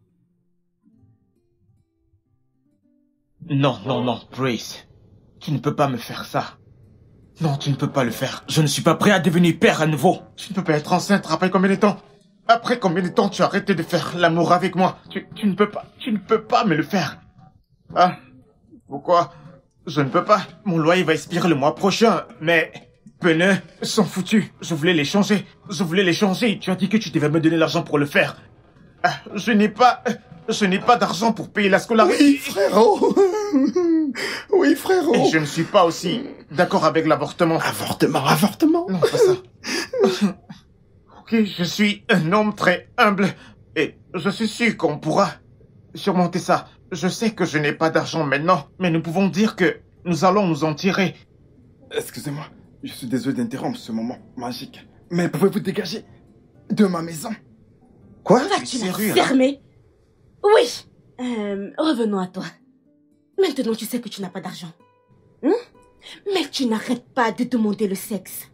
Non, non, non, Grace. Tu ne peux pas me faire ça. Non, tu ne peux pas le faire. Je ne suis pas prêt à devenir père à nouveau. Tu ne peux pas être enceinte après combien de temps? Après combien de temps tu as arrêté de faire l'amour avec moi? Tu ne peux pas me le faire. Ah, pourquoi? Je ne peux pas. Mon loyer va expirer le mois prochain, mais... Pneus sont foutus. Je voulais les changer. Tu as dit que tu devais me donner l'argent pour le faire. Ah, je n'ai pas d'argent pour payer la scolarité. Oui, frérot. Oui, Et frérot. je ne suis pas aussi d'accord avec l'avortement. Avortement. Non, pas ça. Ok, je suis un homme très humble et je suis sûr qu'on pourra surmonter ça. Je sais que je n'ai pas d'argent maintenant, mais nous pouvons dire que nous allons nous en tirer. Excusez-moi, je suis désolé d'interrompre ce moment magique. Mais pouvez-vous dégager de ma maison? Quoi? Vas-tu la sérieux, hein? fermer? Oui. Revenons à toi. Maintenant, tu sais que tu n'as pas d'argent. Mais tu n'arrêtes pas de demander le sexe.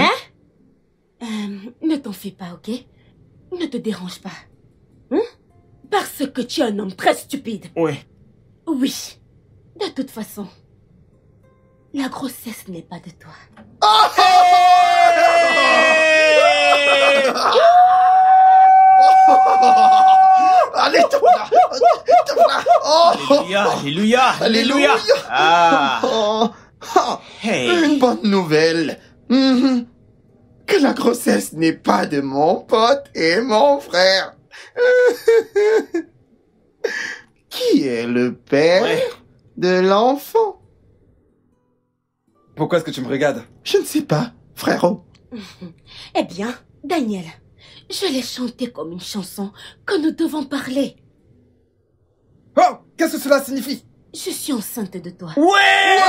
Ne t'en fais pas, ok? Ne te dérange pas. Parce que tu es un homme très stupide. Oui. Oui. De toute façon, la grossesse n'est pas de toi. Allez, tape là. Alléluia, alléluia, alléluia. Ah, Oh. Oh. hey. Une bonne nouvelle. Que la grossesse n'est pas de mon pote et mon frère. Qui est le père Ouais. de l'enfant? Pourquoi est-ce que tu me regardes? Je ne sais pas, frérot. Eh bien, Daniel, je l'ai chanté comme une chanson que nous devons parler. Oh, qu'est-ce que cela signifie? Je suis enceinte de toi. Ouais.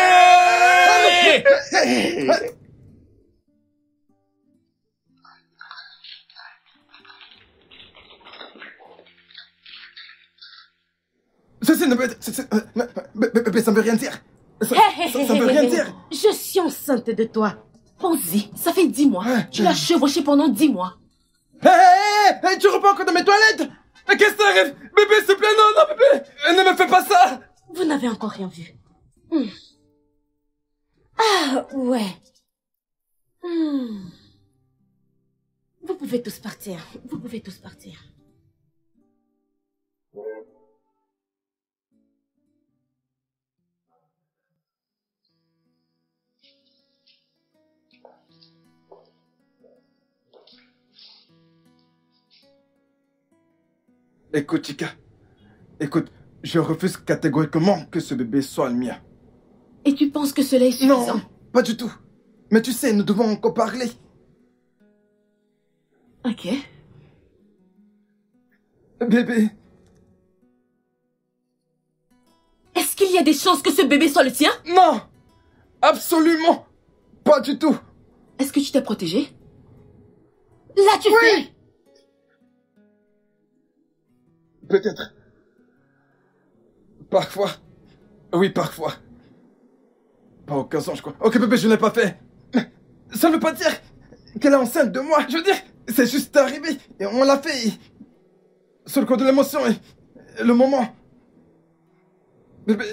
Ceci ne veut... Mais ça ne veut rien dire. Ça ne veut rien dire. Je suis enceinte de toi. Pense-y, ça fait 10 mois. Ouais. Tu l'as chevauché pendant 10 mois. Hé, tu reprends encore dans mes toilettes? Mais qu'est-ce qui t'arrive? Bébé, s'il te plaît, non, non, bébé! Ne me fais pas ça! Vous n'avez encore rien vu. Ah, ouais. Vous pouvez tous partir. Vous pouvez tous partir. Écoute, Chica. Écoute, je refuse catégoriquement que ce bébé soit le mien. Et tu penses que cela est suffisant? Non, pas du tout. Mais tu sais, nous devons encore parler. Ok. Bébé, Est-ce qu'il y a des chances que ce bébé soit le tien? non! Absolument pas du tout! Est-ce que tu t'es protégé? Là, tu fais. Peut-être. Parfois. Oui, parfois. Pas aucun sens, je crois. Ok, bébé, je ne l'ai pas fait. Mais ça ne veut pas dire qu'elle est enceinte de moi. Je veux dire, c'est juste arrivé. Et on l'a fait. Sur le coup de l'émotion et le moment. Bébé.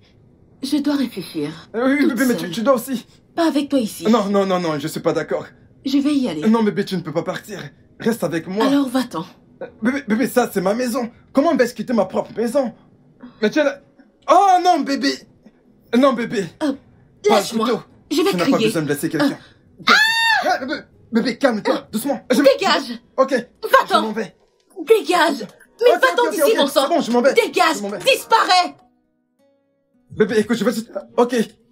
Je dois réfléchir. Oui, Toute bébé, mais seule. tu dois aussi. Pas avec toi ici. Non, non, non, non, je suis pas d'accord. Je vais y aller. Non, bébé, tu ne peux pas partir. Reste avec moi. Alors va-t'en. Bébé, ça, c'est ma maison. Comment vais-je quitter ma propre maison? Mais tu es là... Oh non, bébé. Non, bébé. Lâche-moi. Je vais Tu n'as pas crier. besoin de blesser quelqu'un. Bébé, calme-toi, doucement. Dégage. Ok, je Va-t'en. m'en vais. Dégage. Mais Ok, va-t'en ok, d'ici, ok, mon sang. c'est bon, je m'en vais. Dégage. Je m'en vais. Disparais. Bébé, écoute, je vais... Ok.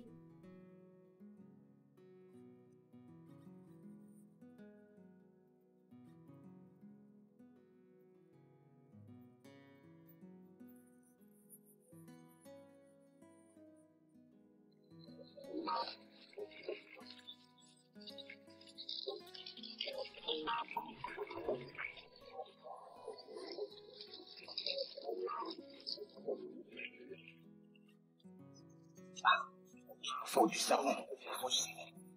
Faut du savon. Faut du savon.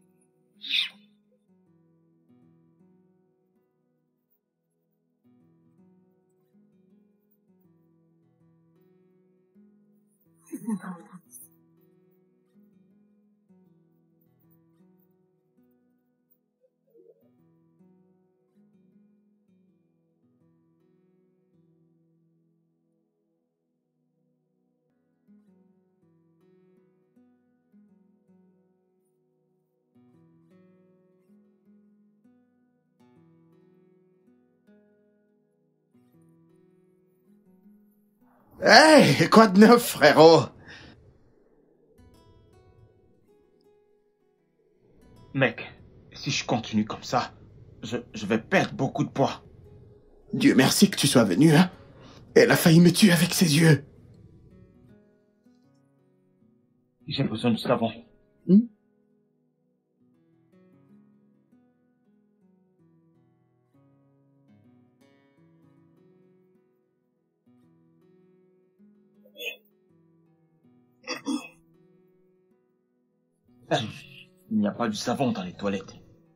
Hey, quoi de neuf, frérot? Mec, si je continue comme ça, je vais perdre beaucoup de poids. Dieu merci que tu sois venu, hein? Elle a failli me tuer avec ses yeux. J'ai besoin du savon. Il n'y a pas du savon dans les toilettes.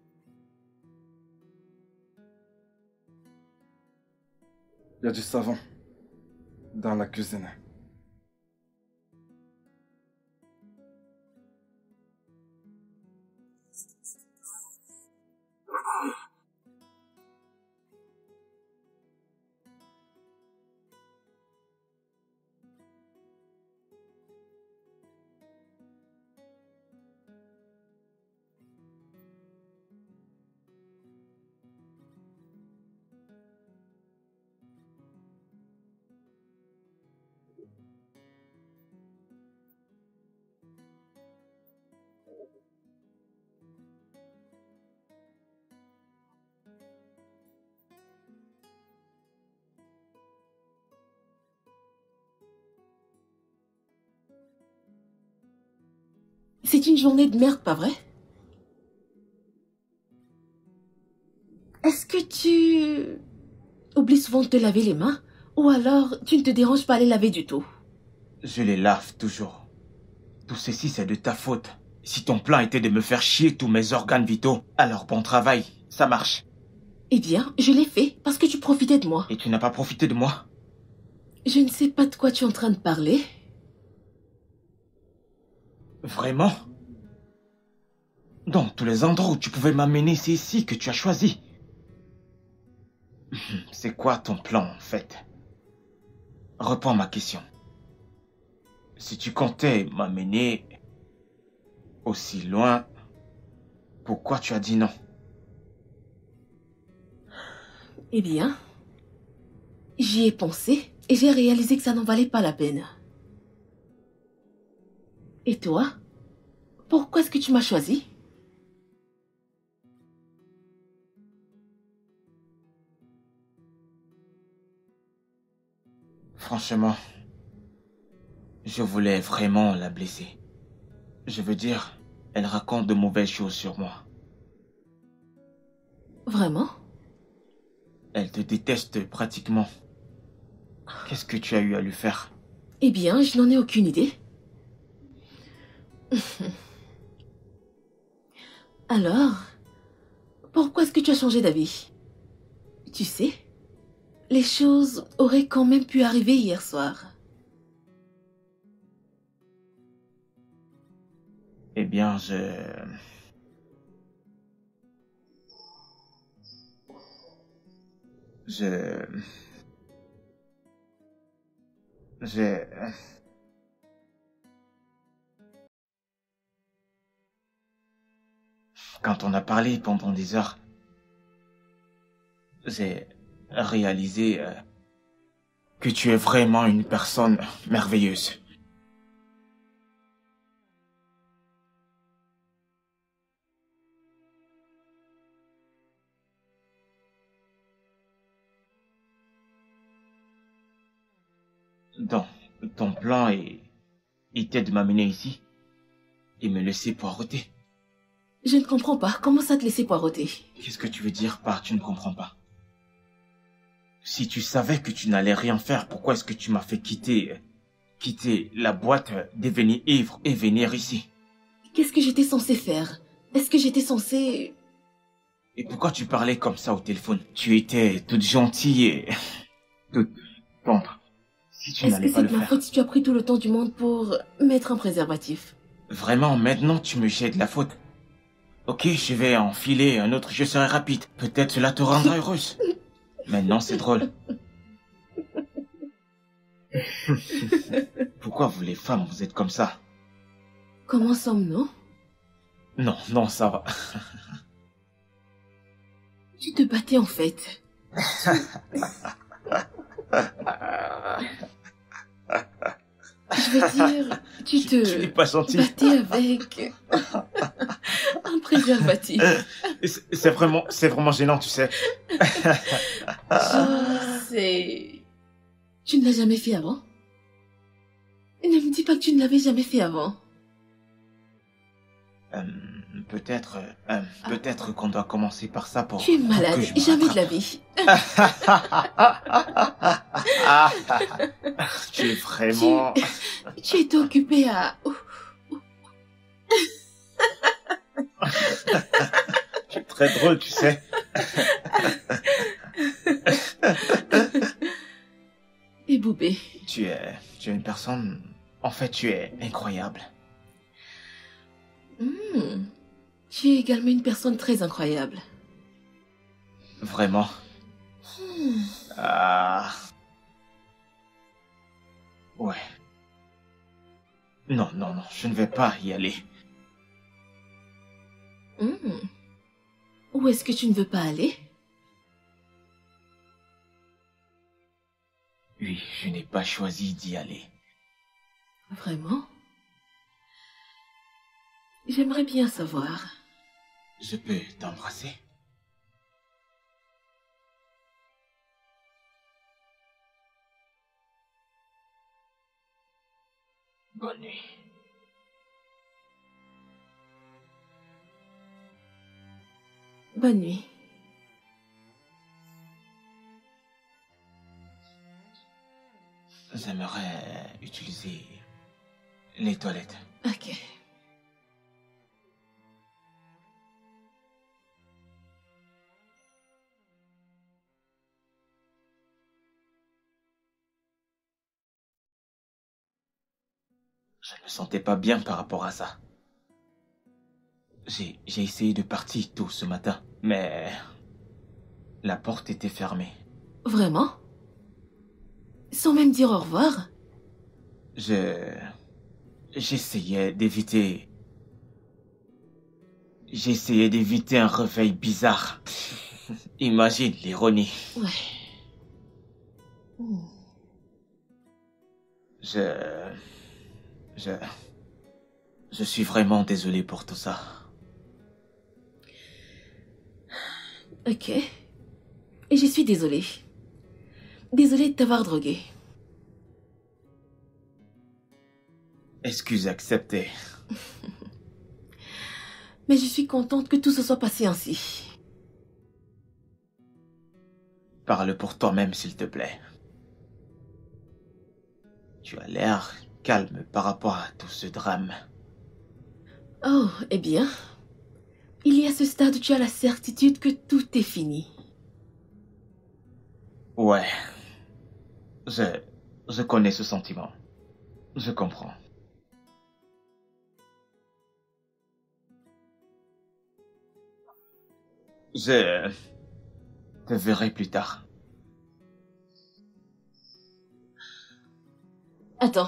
Il y a du savon dans la cuisine. C'est une journée de merde, pas vrai? Est-ce que tu oublies souvent de te laver les mains? Ou alors, tu ne te déranges pas à les laver du tout? Je les lave toujours. Tout ceci, c'est de ta faute. Si ton plan était de me faire chier tous mes organes vitaux, alors bon travail, ça marche. Eh bien, je l'ai fait parce que tu profitais de moi. Et tu n'as pas profité de moi? Je ne sais pas de quoi tu es en train de parler. Vraiment? Donc, tous les endroits où tu pouvais m'amener, c'est ici que tu as choisi. C'est quoi ton plan, en fait? Reprends ma question. Si tu comptais m'amener aussi loin, pourquoi tu as dit non? Eh bien, j'y ai pensé et j'ai réalisé que ça n'en valait pas la peine. Et toi? Pourquoi est-ce que tu m'as choisi? Franchement, je voulais vraiment la blesser. Je veux dire, elle raconte de mauvaises choses sur moi. Vraiment? Elle te déteste pratiquement. Qu'est-ce que tu as eu à lui faire? Eh bien, je n'en ai aucune idée. Alors, pourquoi est-ce que tu as changé d'avis? Tu sais, les choses auraient quand même pu arriver hier soir. Eh bien, Je... J'ai... Quand on a parlé pendant des heures, j'ai réalisé que tu es vraiment une personne merveilleuse. Donc, ton plan était de m'amener ici et me laisser poireauter. Je ne comprends pas. Comment ça te laisser poireauter? Qu'est-ce que tu veux dire par tu ne comprends pas? Si tu savais que tu n'allais rien faire, pourquoi est-ce que tu m'as fait quitter la boîte, devenir ivre et venir ici? Qu'est-ce que j'étais censée faire? Est-ce que j'étais censée... Et pourquoi tu parlais comme ça au téléphone? Tu étais toute gentille et toute tendre. Si tu Est-ce que n'allais pas c'est le de ma faire. faute si tu as pris tout le temps du monde pour mettre un préservatif? Vraiment, maintenant tu me jettes la faute. Ok, je vais enfiler un autre, je serai rapide. Peut-être cela te rendra heureuse. Maintenant c'est drôle. Pourquoi vous les femmes, vous êtes comme ça? Comment sommes-nous? Non, non, ça va. Tu te battais en fait. Je veux dire, tu Tu n'es te pas gentil. battais avec un préservatif. C'est vraiment gênant, tu sais. C'est... Tu ne l'as jamais fait avant? Ne me dis pas que tu ne l'avais jamais fait avant. Peut-être qu'on doit commencer par ça pour... Tu es pour malade, que je me jamais de la rattrape. vie. Tu es vraiment... Tu étais occupé à... Tu es très drôle, tu sais. Et Boubé. Tu es une personne... En fait, tu es incroyable. Tu es également une personne très incroyable. Vraiment. Ah... Ouais. Non, non, non, je ne vais pas y aller. Où est-ce que tu ne veux pas aller? Oui, je n'ai pas choisi d'y aller. Vraiment? J'aimerais bien savoir. Je peux t'embrasser? Bonne nuit. Bonne nuit. J'aimerais utiliser les toilettes. Ok. Je ne me sentais pas bien par rapport à ça. J'ai essayé de partir tôt ce matin, mais la porte était fermée. Vraiment? Sans même dire au revoir? J'essayais d'éviter un réveil bizarre. Imagine l'ironie. Ouais. Je suis vraiment désolé pour tout ça. Ok. Et je suis désolée. Désolée de t'avoir drogué. Excuse acceptée. Mais je suis contente que tout se soit passé ainsi. Parle pour toi-même, s'il te plaît. Tu as l'air calme par rapport à tout ce drame. Oh, eh bien, il y a ce stade où tu as la certitude que tout est fini. Ouais. Je connais ce sentiment. Je comprends. Je te verrai plus tard. Attends.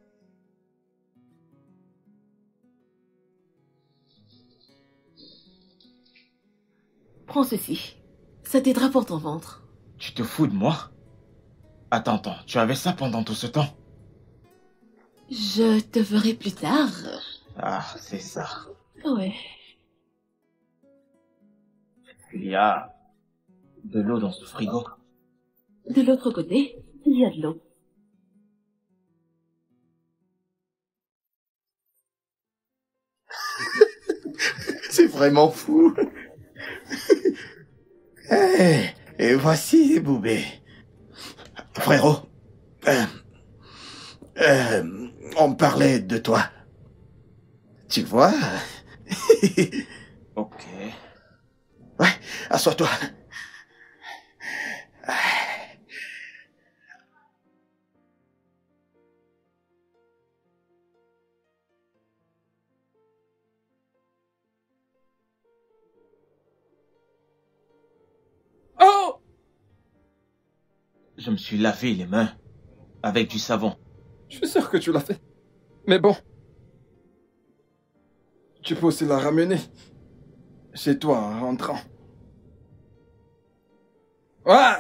Prends ceci. Ça t'aidera pour ton ventre. Tu te fous de moi? Attends, tu avais ça pendant tout ce temps? Je te verrai plus tard. Ah, c'est ça. Ouais. Il y a de l'eau dans ce frigo. De l'autre côté, il y a de l'eau. C'est vraiment fou. Et voici Boubé. Frérot, on me parlait de toi. Tu vois? Ok. Ouais, assois-toi. Oh! Je me suis lavé les mains avec du savon. Je suis sûr que tu l'as fait. Mais bon. Tu peux aussi la ramener. Chez toi, en rentrant. Ouais!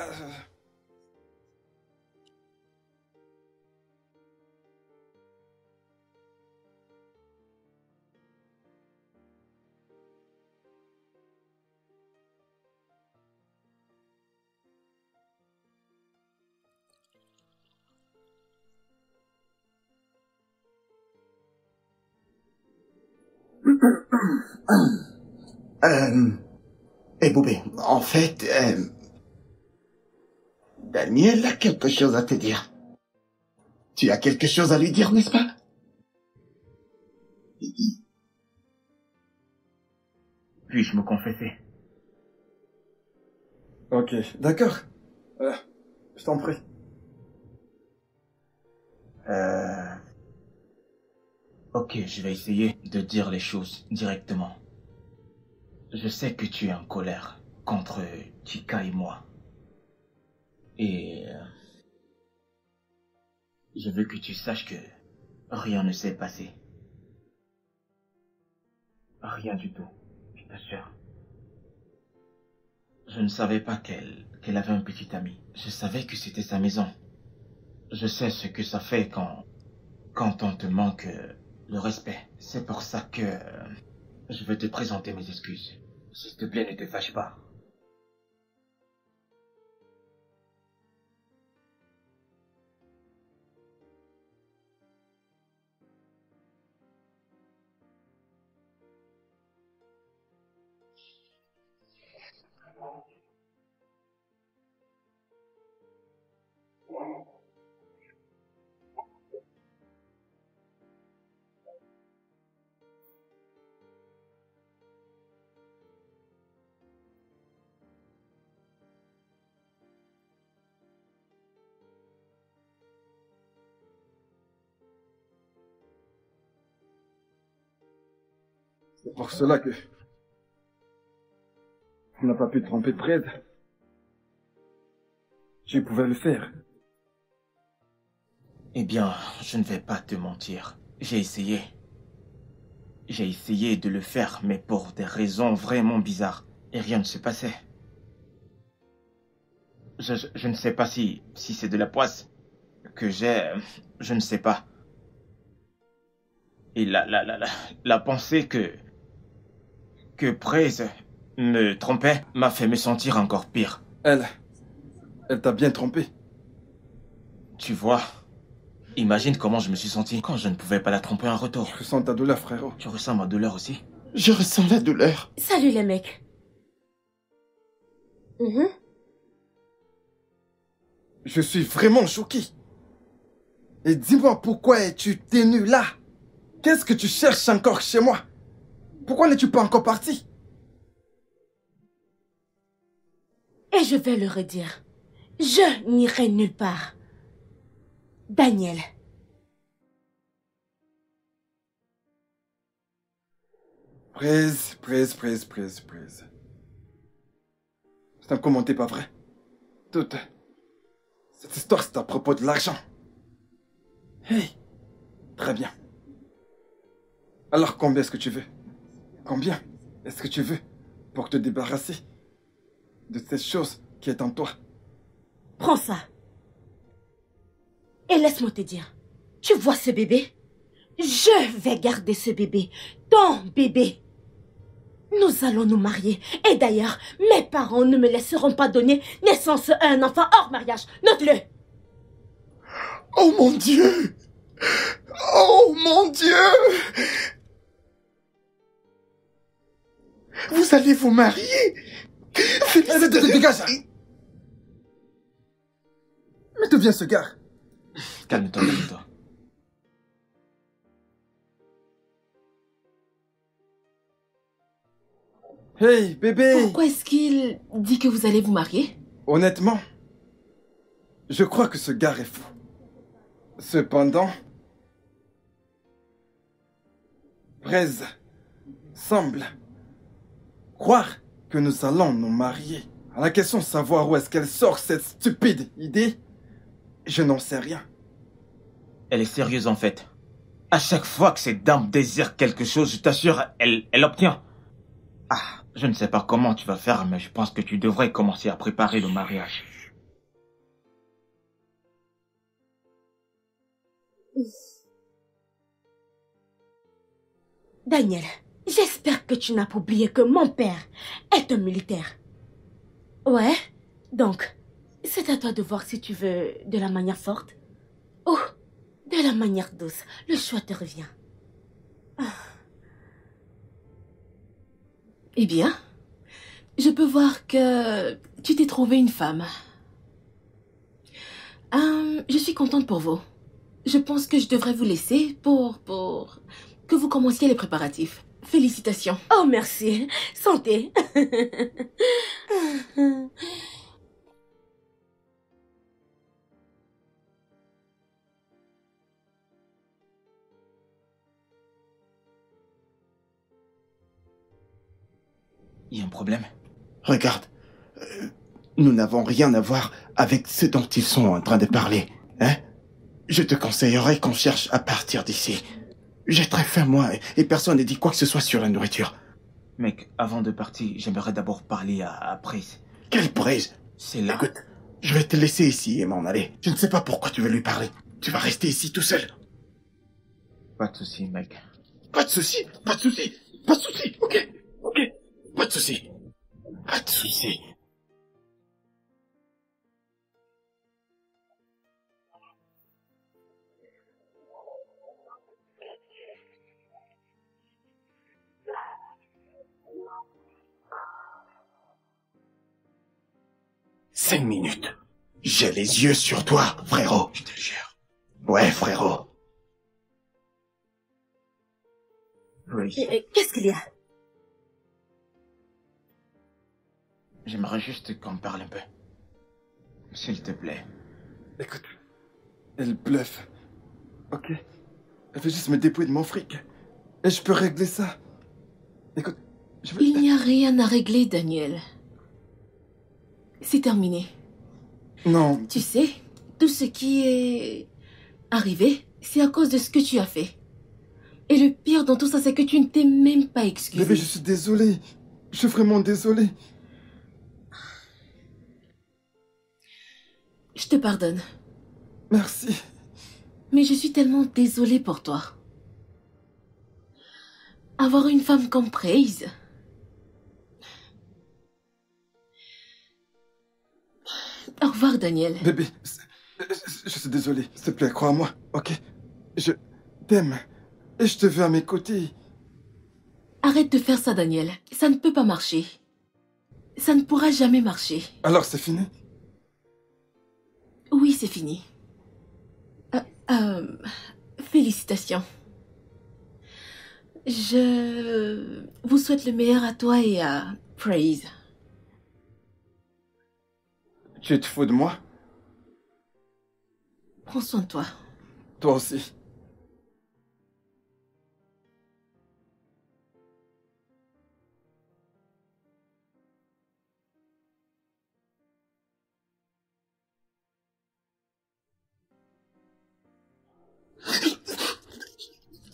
Et Boubé, en fait, Daniel a quelque chose à te dire. Tu as quelque chose à lui dire, n'est-ce pas? Puis-je me confesser? Ok, d'accord. Je t'en prie. Ok, je vais essayer de dire les choses directement. Je sais que tu es en colère contre Chica et moi. Et je veux que tu saches que rien ne s'est passé. Rien du tout, je t'assure. Je ne savais pas qu'elle avait un petit ami. Je savais que c'était sa maison. Je sais ce que ça fait quand on te manque le respect. C'est pour ça que je veux te présenter mes excuses. S'il te plaît, ne te fâche pas. C'est pour cela que tu n'as pas pu te tromper de près. Tu pouvais le faire. Eh bien, je ne vais pas te mentir. J'ai essayé. J'ai essayé de le faire, mais pour des raisons vraiment bizarres. Et rien ne se passait. Je ne sais pas si c'est de la poisse que j'ai. Je ne sais pas. Et la pensée que Praise me trompait m'a fait me sentir encore pire. Elle t'a bien trompé. Tu vois, imagine comment je me suis senti quand je ne pouvais pas la tromper en retour. Je ressens ta douleur, frérot. Tu ressens ma douleur aussi? Je ressens la douleur. Salut les mecs. Je suis vraiment choqué. Et dis-moi, pourquoi es-tu tenu là? Qu'est-ce que tu cherches encore chez moi? Pourquoi n'es-tu pas encore parti? Et je vais le redire. Je n'irai nulle part. Daniel. Praise. C'est un commentaire pas vrai. Toute cette histoire, c'est à propos de l'argent. Hey, très bien. Alors combien est-ce que tu veux? Combien est-ce que tu veux pour te débarrasser de cette chose qui est en toi? Prends ça. Et laisse-moi te dire, tu vois ce bébé? Je vais garder ce bébé, ton bébé. Nous allons nous marier. Et d'ailleurs, mes parents ne me laisseront pas donner naissance à un enfant hors mariage. Note-le. Oh mon Dieu! Oh mon Dieu! Vous allez vous marier? Dégage! Mais d'où vient ce gars? Calme-toi, calme-toi. Hey, bébé! Pourquoi est-ce qu'il dit que vous allez vous marier? Honnêtement, je crois que ce gars est fou. Cependant, Fraise semble croire que nous allons nous marier. À la question de savoir où est-ce qu'elle sort cette stupide idée, je n'en sais rien. Elle est sérieuse en fait. À chaque fois que cette dame désire quelque chose, je t'assure, elle obtient. Ah, je ne sais pas comment tu vas faire, mais je pense que tu devrais commencer à préparer le mariage. Daniel, j'espère que tu n'as pas oublié que mon père est un militaire. Ouais, donc, c'est à toi de voir si tu veux de la manière forte ou de la manière douce. Le choix te revient. Eh bien, je peux voir que tu t'es trouvé une femme. Je suis contente pour vous. Je pense que je devrais vous laisser pour que vous commenciez les préparatifs. Félicitations. Oh, merci. Santé. Il y a un problème? Regarde, nous n'avons rien à voir avec ce dont ils sont en train de parler, hein? Je te conseillerais qu'on cherche à partir d'ici. J'ai très faim, moi, et personne n'a dit quoi que ce soit sur la nourriture. Mec, avant de partir, j'aimerais d'abord parler à Prise. Quelle prise! C'est là. Écoute, je vais te laisser ici et m'en aller. Je ne sais pas pourquoi tu veux lui parler. Tu vas rester ici tout seul. Pas de souci, mec. Pas de souci, pas de souci, pas de souci, ok, ok, pas de souci, pas de souci. Cinq minutes. J'ai les yeux sur toi, frérot. Je te le jure. Ouais, frérot. Oui. Qu'est-ce qu'il y a? J'aimerais juste qu'on me parle un peu. S'il te plaît. Écoute, elle bluffe. Ok? Elle veut juste me dépouiller de mon fric. Et je peux régler ça. Écoute, je veux... Il n'y a rien à régler, Daniel. C'est terminé. Non, Tu sais, tout ce qui est arrivé, c'est à cause de ce que tu as fait. Et le pire dans tout ça, c'est que tu ne t'es même pas excusé. bébé, je suis désolé. Je suis vraiment désolé. Je te pardonne. Merci. Mais je suis tellement désolée pour toi. Avoir une femme comme Praise. Au revoir, Daniel. Bébé, je suis désolé. S'il te plaît, crois-moi, ok? Je t'aime. Et je te veux à mes côtés. Arrête de faire ça, Daniel. Ça ne peut pas marcher. Ça ne pourra jamais marcher. Alors c'est fini? Oui, c'est fini. Félicitations. Je vous souhaite le meilleur à toi et à Praise. Tu te fous de moi? Prends soin de toi. Toi aussi.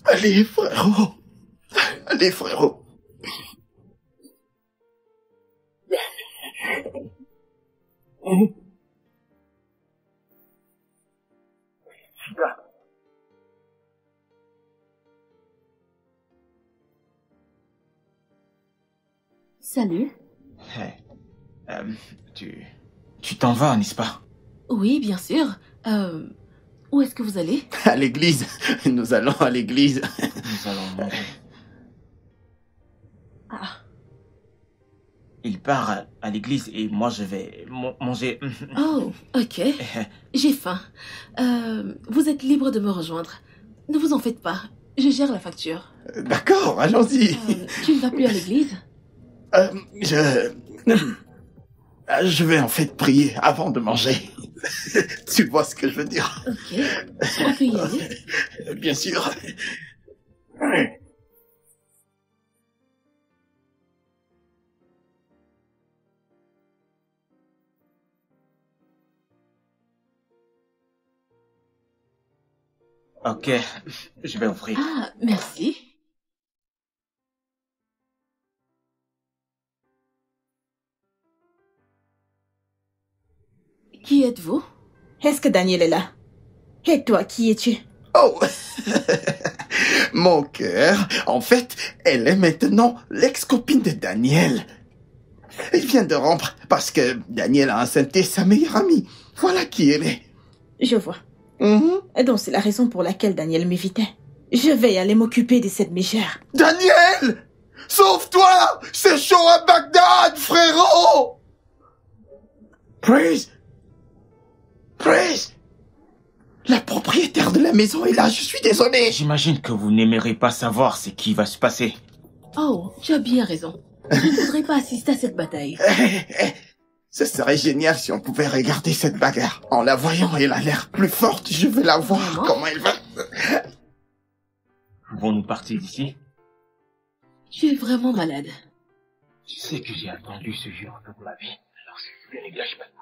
Allez, frérot. Allez, frérot. Salut. Hey, tu t'en vas, n'est-ce pas? Oui, bien sûr. Où est-ce que vous allez? À l'église. Nous allons à l'église. Nous allons manger. Ah. Il part à l'église et moi je vais manger. Oh, ok. J'ai faim. Vous êtes libre de me rejoindre. Ne vous en faites pas. Je gère la facture. D'accord, allons-y. Tu ne vas plus à l'église? Je vais en fait prier avant de manger. Tu vois ce que je veux dire? Ok. On peut y aller? Bien sûr. Ok, je vais ouvrir. Ah, merci. Qui êtes-vous? Est-ce que Daniel est là? Et toi, qui es-tu? Oh, mon cœur, en fait, elle est maintenant l'ex-copine de Daniel. Il vient de rompre parce que Daniel a enceinté sa meilleure amie. Voilà qui elle est. Je vois. Donc c'est la raison pour laquelle Daniel m'évitait. Je vais aller m'occuper de cette mégère. Daniel! Sauve-toi! C'est chaud à Bagdad, frérot! Praise! Praise! La propriétaire de la maison est là, je suis désolé. J'imagine que vous n'aimerez pas savoir ce qui va se passer. Oh, tu as bien raison. Je ne voudrais pas assister à cette bataille. Ce serait génial si on pouvait regarder cette bagarre. En la voyant, elle a l'air plus forte. Je veux la voir. Vraiment? Comment elle va. Pouvons-nous partir d'ici? Tu es vraiment malade. Tu sais que j'ai attendu ce jour toute ma vie. Alors s'il te plaît, néglige pas.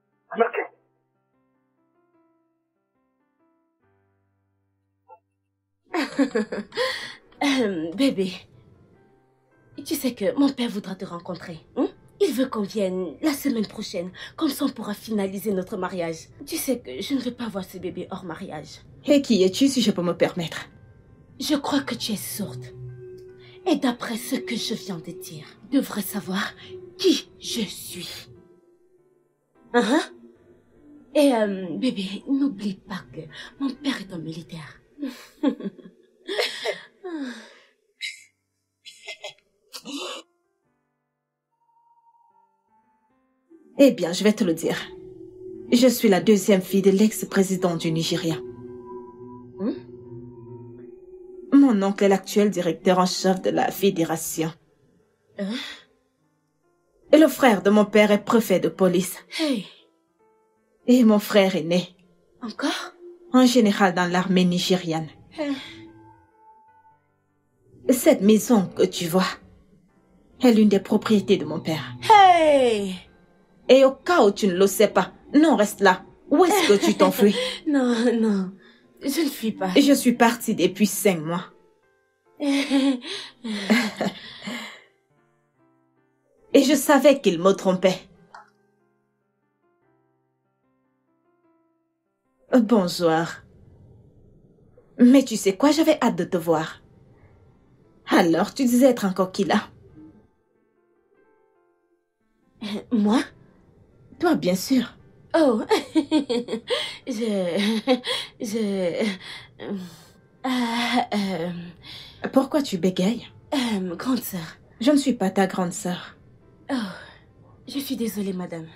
Bébé, tu sais que mon père voudra te rencontrer. Il veut qu'on vienne la semaine prochaine, comme ça on pourra finaliser notre mariage. Tu sais que je ne veux pas voir ce bébé hors mariage. Et qui es-tu, si je peux me permettre? Je crois que tu es sourde. Et d'après ce que je viens de dire, tu devrais savoir qui je suis. Et bébé, n'oublie pas que mon père est un militaire. Eh bien, je vais te le dire. Je suis la deuxième fille de l'ex-président du Nigeria. Mon oncle est l'actuel directeur en chef de la fédération. Et le frère de mon père est préfet de police. Hey. Et mon frère aîné. Encore? Un général dans l'armée nigériane. Cette maison que tu vois est l'une des propriétés de mon père. Hey! Et au cas où tu ne le sais pas, non, reste là. Où est-ce que tu t'enfuis? Non, je ne fuis pas. Je suis partie depuis 5 mois. Et je savais qu'il me trompait. Bonjour. Mais tu sais quoi, j'avais hâte de te voir. Alors, tu disais être un coquilla. Moi? Toi, bien sûr. Oh, Pourquoi tu bégayes? Grande sœur. Je ne suis pas ta grande sœur. Oh, je suis désolée, madame.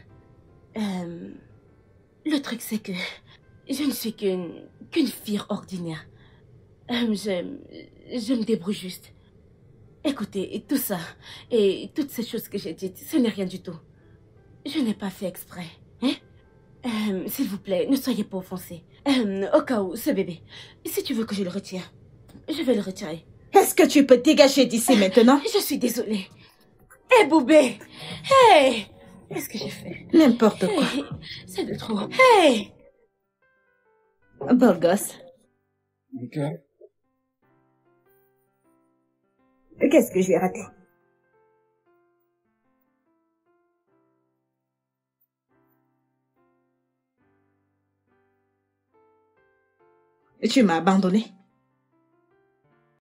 Le truc, c'est que je ne suis qu'une fille ordinaire. Je me débrouille juste. Écoutez, tout ça, et toutes ces choses que j'ai dites, ce n'est rien du tout. Je n'ai pas fait exprès, hein? S'il vous plaît, ne soyez pas offensés. Au cas où, ce bébé, si tu veux que je le retire, je vais le retirer. Est-ce que tu peux dégager d'ici maintenant? Je suis désolée. Hé, Boubé! Hey! Qu'est-ce que j'ai fait? N'importe quoi. C'est de trop. Hey! Beau gosse. Ok. Qu'est-ce que j'ai raté? Tu m'as abandonné.